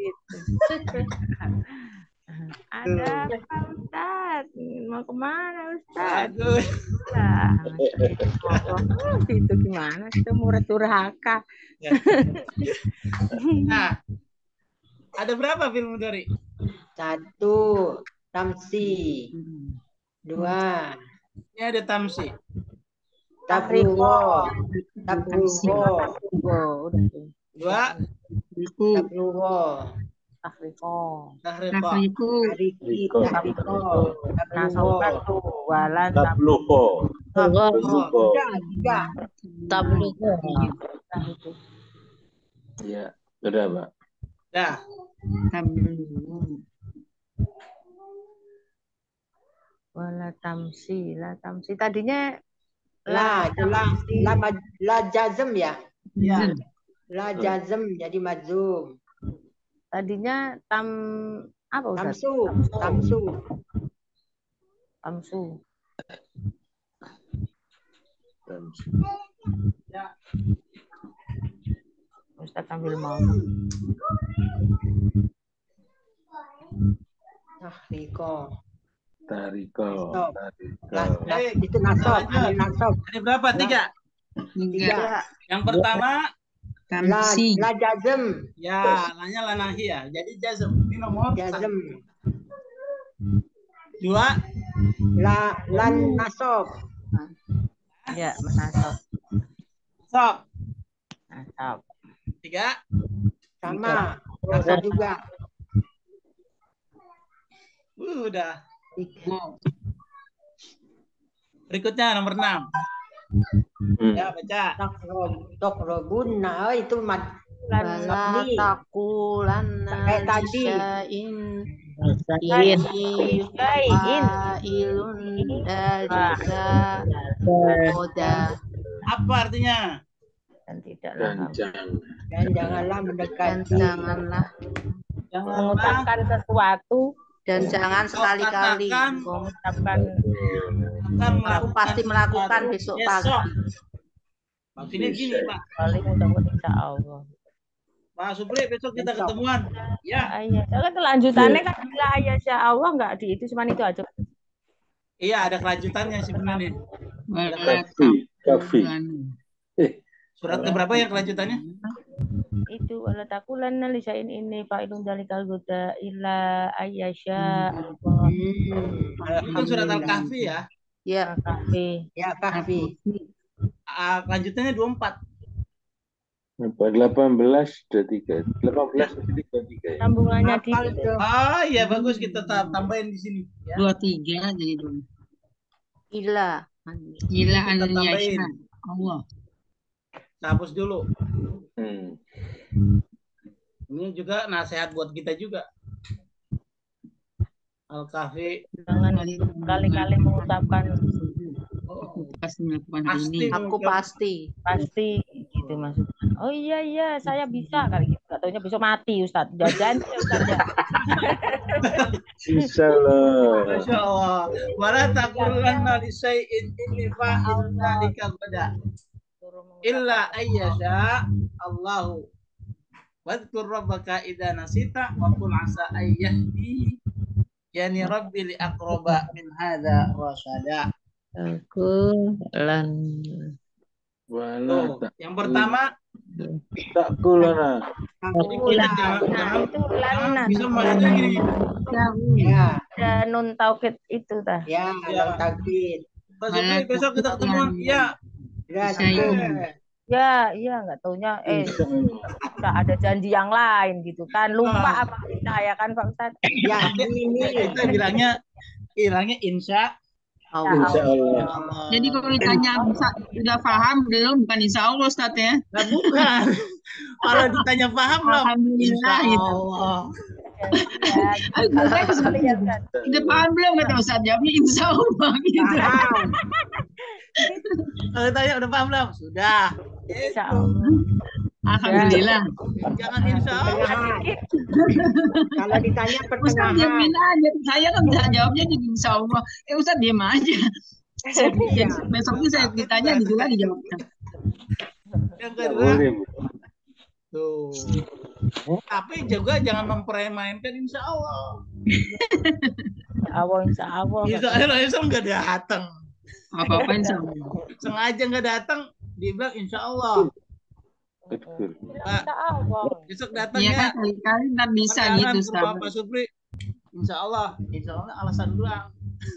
Ada apa Ustadz? Mau kemana Ustadz? bagus Lah, oh, itu gimana? Itu murid durhaka. nah ada berapa film dari satu tamsi dua ini ada tamsi tablugo tablugo Oh, udah tuh. dua Iku. tablugo Takriko. tahriqah Takriko. tariki Tariko. tariko Nah, tablugo sobat tuh walan tabluho tablugo tabluho tiga tiga Tablugo. itu. ya sudah Pak dah Tablugo. Wala tamsi, la tamsi. Tadinya la la la, la, la jazm ya ya la jazm jadi majzum tadinya tam apa udah? tamsu tamsu Tamsu. tamsi Ustadz sambil mau. Tahriko. Tariko. Nasab. Tariko. Nas, nas, Eh, itu kita nasab. lanjut. Ada nasab. Ada berapa? Tiga. Tiga. Tiga. Yang pertama, La, Tamsi. la jazm. ya, nanya la nahi ya. Jadi jazm. Ini nomor Jazm. dua. La, lan nasab. Ya, nasab. Sok. Nasab. Tiga. Sama. Nasab juga. Uh, udah. Wow. Berikutnya nomor enam. Hmm. Ya, baca. Takrob. Takrobunna. Oh, itu mad. Wala Mabni. taqulanna Kayak tadi. lisya'in Rasain. inni Syai'in. fa'ilun dalika oda. Apa artinya? Dan tidaklah Dan kamu jangan. Dan janganlah Dan mendekati. janganlah Jangan mengucapkan sesuatu, dan jangan sekali-kali katakan mengucapkan akan aku melakukan pasti melakukan sesuatu besok pagi. besok. Maksudnya gini, Pak. paling mudah-mudahan insya Allah. Pak Supri, besok kita ketemuan. Ya. Ayah, kan kelanjutannya kan bila ayah insya Allah nggak di itu cuma itu aja. Iya, ada kelanjutannya sebenarnya. Wala Kafi. Kafi. taqulanna. Eh, Surat keberapa ya kelanjutannya? Itu wala taqulanna li syai'in inni fa'ilun dzalikal goda illa ayyasha Allah. Hmm. Itu kan surat Al-Kahfi ya. Ya, Kahfi. Ya, kahfi. Ah, kelanjutannya dua puluh empat. apa? delapan belas dua puluh tiga. delapan belas dua puluh tiga ya. Sambungannya di Hafal itu. Ah, iya bagus kita tam- tambahin di sini. Ya. Dua tiga jadi dulu. ila. Gila Kita tambahin. aniyasha. Allah. Kita hapus dulu. Hmm. Ini juga nasihat buat kita juga. Al-Kahfi. jangan kali-kali mengucapkan Aku pasti melakukan hal Pasti. ini. Aku pasti. pasti gitu maksudnya. Oh iya iya saya bisa kali gitu. Gak taunya besok mati Ustaz. Jajan ya Ustaz ya. Insya Allah. Masya Allah. Wala taqulanna li syai'in inni fa'ilun dzalika ghadan. Illa ayyasha Allahu. Wadhkur rabbaka idza nasita wa qul asa ayyahdi yani rabbi li aqraba min hadza rasyada. Aku lan Wala Tuh, yang pertama tak kulana. kita jangan, Nah jangan, itu jangan lana bisa maksudnya gini. Ya, ada nun taukid itu tah. ya, Ya. dan takbir. Pak Supri, besok kita ketemuan. Iya. Ya, Saya cukup. Ya iya nggak taunya eh udah ada janji yang lain gitu kan lupa apa saya kan Pak Ustaz. Ya, ini. Kita bilangnya bilangnya insya Allah. Insya Allah. Allah. Jadi kalau ditanya bisa udah paham belum? Bukan insya Allah Ustaz ya. Nah, bukan. Kalau ditanya paham belum? Alhamdulillah, Insya gitu. Allah. Ya, gitu. Saya lihat kan. Udah paham belum kata Ustaz? Jawabnya insya Allah gitu. Paham. Kalau ditanya udah paham belum? Sudah. Insya Allah. Alhamdulillah. Jangan insya Allah. Pertengahan. Kalau ditanya Ustaz pertengahan. diamin aja. Saya kan bisa jawabnya jadi insya Allah. Eh Ustaz diam aja. Saya pikir besoknya saya ditanya gitu lagi jawabnya. Yang Tak kedua, boleh. tuh. Tapi juga jangan mempermainkan insya Allah. Insya Allah Insya Allah. Insya Allah, insya Allah nggak datang. Apa-apa insya Allah. Sengaja nggak datang, dia bilang insya Allah. Betul. Insya Allah. Besok datang Iya ya. kan kali-kali nggak bisa Jangan gitu ke Ustaz. rumah Pak Supri. Insya Allah, insya Allah alasan doang.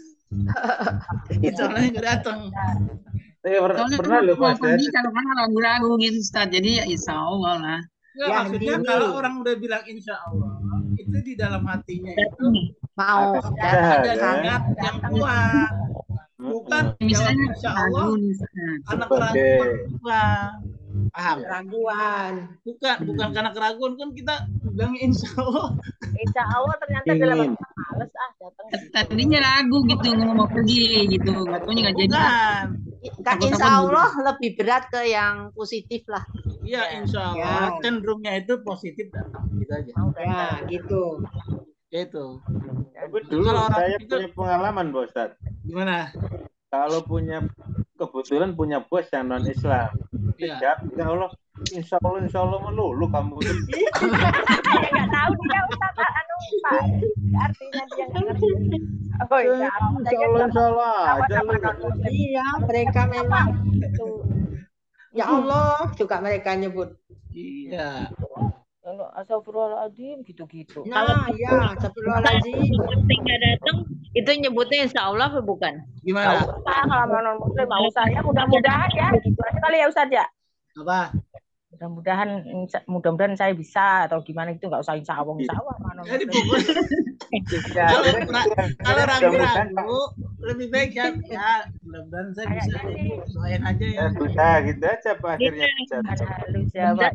Insya Allah nggak datang. Saya pernah, Soalnya pernah kan loh mau Pak Ustaz. pergi kalau kan ragu-ragu gitu Ustaz. Jadi ya insya Allah lah. Nggak, Yang maksudnya dini. kalau orang udah bilang insya Allah, itu di dalam hatinya itu Mau Atas datang ada usaha, ya. niat yang kuat. Bukan jawab Misalnya insya Allah ragu nih Ustaz. karena Sebagai- keraguan. Bukan. Paham? Keraguan. Bukan, bukan karena keraguan kan kita bilang insya Allah. Insya Allah ternyata Ingin. dalam hati males ah datang. Tadinya ragu gitu mau mau pergi gitu. Nggak taunya nggak jadi. Bukan. Kan insya Allah lebih berat ke yang positif lah. Iya insya Allah cenderungnya itu positif datang. Gitu aja. Ya, gitu. Itu. Tapi dulu Kalau orang saya itu- punya pengalaman Pak Ustaz. Gimana? Kalau punya kebetulan punya bos yang non Islam, Iya. ya insya Allah, insya Allah, insya Allah melulu kamu. Saya nggak tahu dia Ustaz anu Pak. Artinya dia nggak ngerti. Oh, insya Allah. Insya Allah, insya Allah aja lu. Iya, mereka memang itu. Ya Allah, juga mereka nyebut. Iya. Kalau astagfirullahaladzim gitu-gitu. Nah, ya, astagfirullahaladzim. Nggak datang, itu nyebutnya insya Allah apa bukan? Gimana? Pak, kalau mau non muslim mau saya mudah-mudahan ya gitu aja kali ya Ustadz ya. Apa? Mudah-mudahan mudah-mudahan saya bisa atau gimana gitu, nggak usah insya Allah insya Allah non Jadi muslim. pokoknya kalau ra- kalau ragu-ragu lebih baik ya, ya mudah-mudahan saya bisa ya, Bu. Doain aja ya. Ya sudah gitu aja Pak akhirnya. Ada halus ya Pak.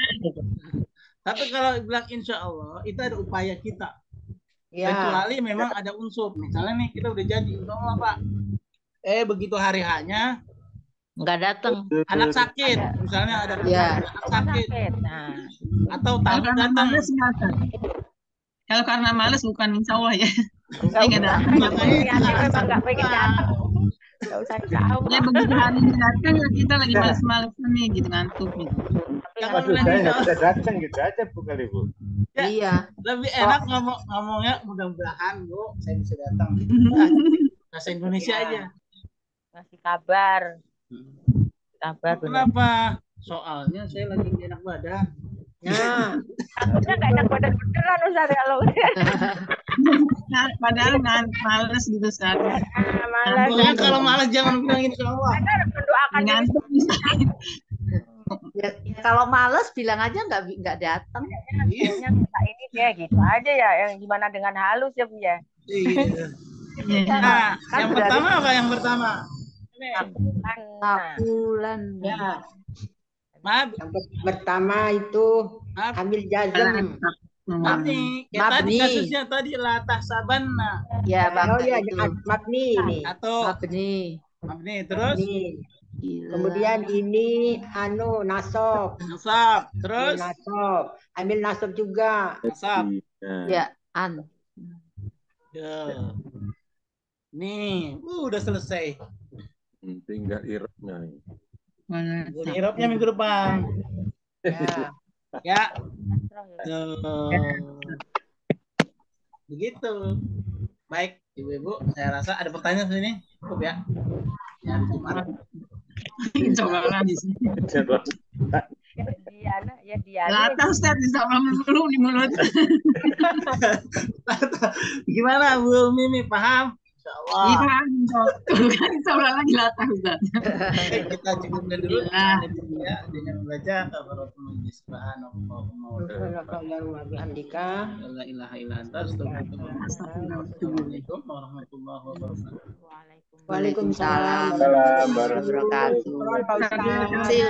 Tapi kalau bilang insya Allah itu ada upaya kita. Ya, Kecuali memang ada unsur. Misalnya nih kita udah janji insya Allah Pak. Eh begitu hari hanya Nggak datang. anak sakit, misalnya ada Ya. anak sakit Sakit. Nah, atau Kalau tamu karena datang. males nggak ada. Kalau karena males bukan insya Allah ya. nggak Ini nggak usah. datang. Makanya Niatnya memang nggak pengen datang. Nggak usah insya Ya Allah. begitu hari ini datang ya kita lagi males-males nih gitu ngantuk gitu. Jangan Maksud bilang saya insya nggak bisa datang gitu aja Bu kali Bu. Ya. Iya. lebih enak ngomong ngomongnya mudah-mudahan Bu saya bisa datang. Bahasa Indonesia aja. Ngasih kabar. Kabar benar. Kenapa? Soalnya saya lagi gak enak badan. nah, Udah nggak enak badan beneran Ustaz kalau udah. Nah, padahal ngan- males gitu saat Ah, malas. Pokoknya kalau malas jangan bilang insya Allah. Saya mendoakan diri ngantuk misalnya. Ya, ya kalau males bilang aja nggak bi- nggak datang. kayaknya minta ini dia gitu aja ya. Yang gimana dengan halus ya Bu ya. Iya. Iya. Nah, Kan yang berarti- pertama apa yang pertama? Kan, nah, Bulan. ya. Maaf, Yang per- pertama itu maaf, ambil jazm. maaf Hmm. nih. Kayak tadi Mabni. kasusnya tadi latah sabana Ya bang Oh ya, itu. mabni ini. atau Mabni. maaf nih terus Ini. Gila. Kemudian ini anu nasab. nasab, Ambil terus nasab. Ambil nasab juga. nasab. Nah, Ya an. Ya. Nih, uh, udah selesai. tinggal irobnya. Mana- Irobnya minggu depan. Ya. Ya. Tuh. Begitu. Baik, Ibu-ibu, saya rasa ada pertanyaan sini. Cukup ya. Ya, Jumat. Coba lagi. Coba. ya Diana, ya Diana. Latah Ustaz bisa dulu di mulut. Gimana Bu Mimi, paham? Insya Allah. Iya kan, tuh kan coba lagi latah Ustaz. Oke, kita cukupkan dulu Alhamdulillah. ya dengan membaca kafaratul majlis. Subhanallah wa Alhamdulillah. la ilaha illa anta astaghfiruka wa Assalamualaikum warahmatullahi wabarakatuh. Waalaikumsalam Salam warahmatullahi wabarakatuh. Pak Ustaz. See you.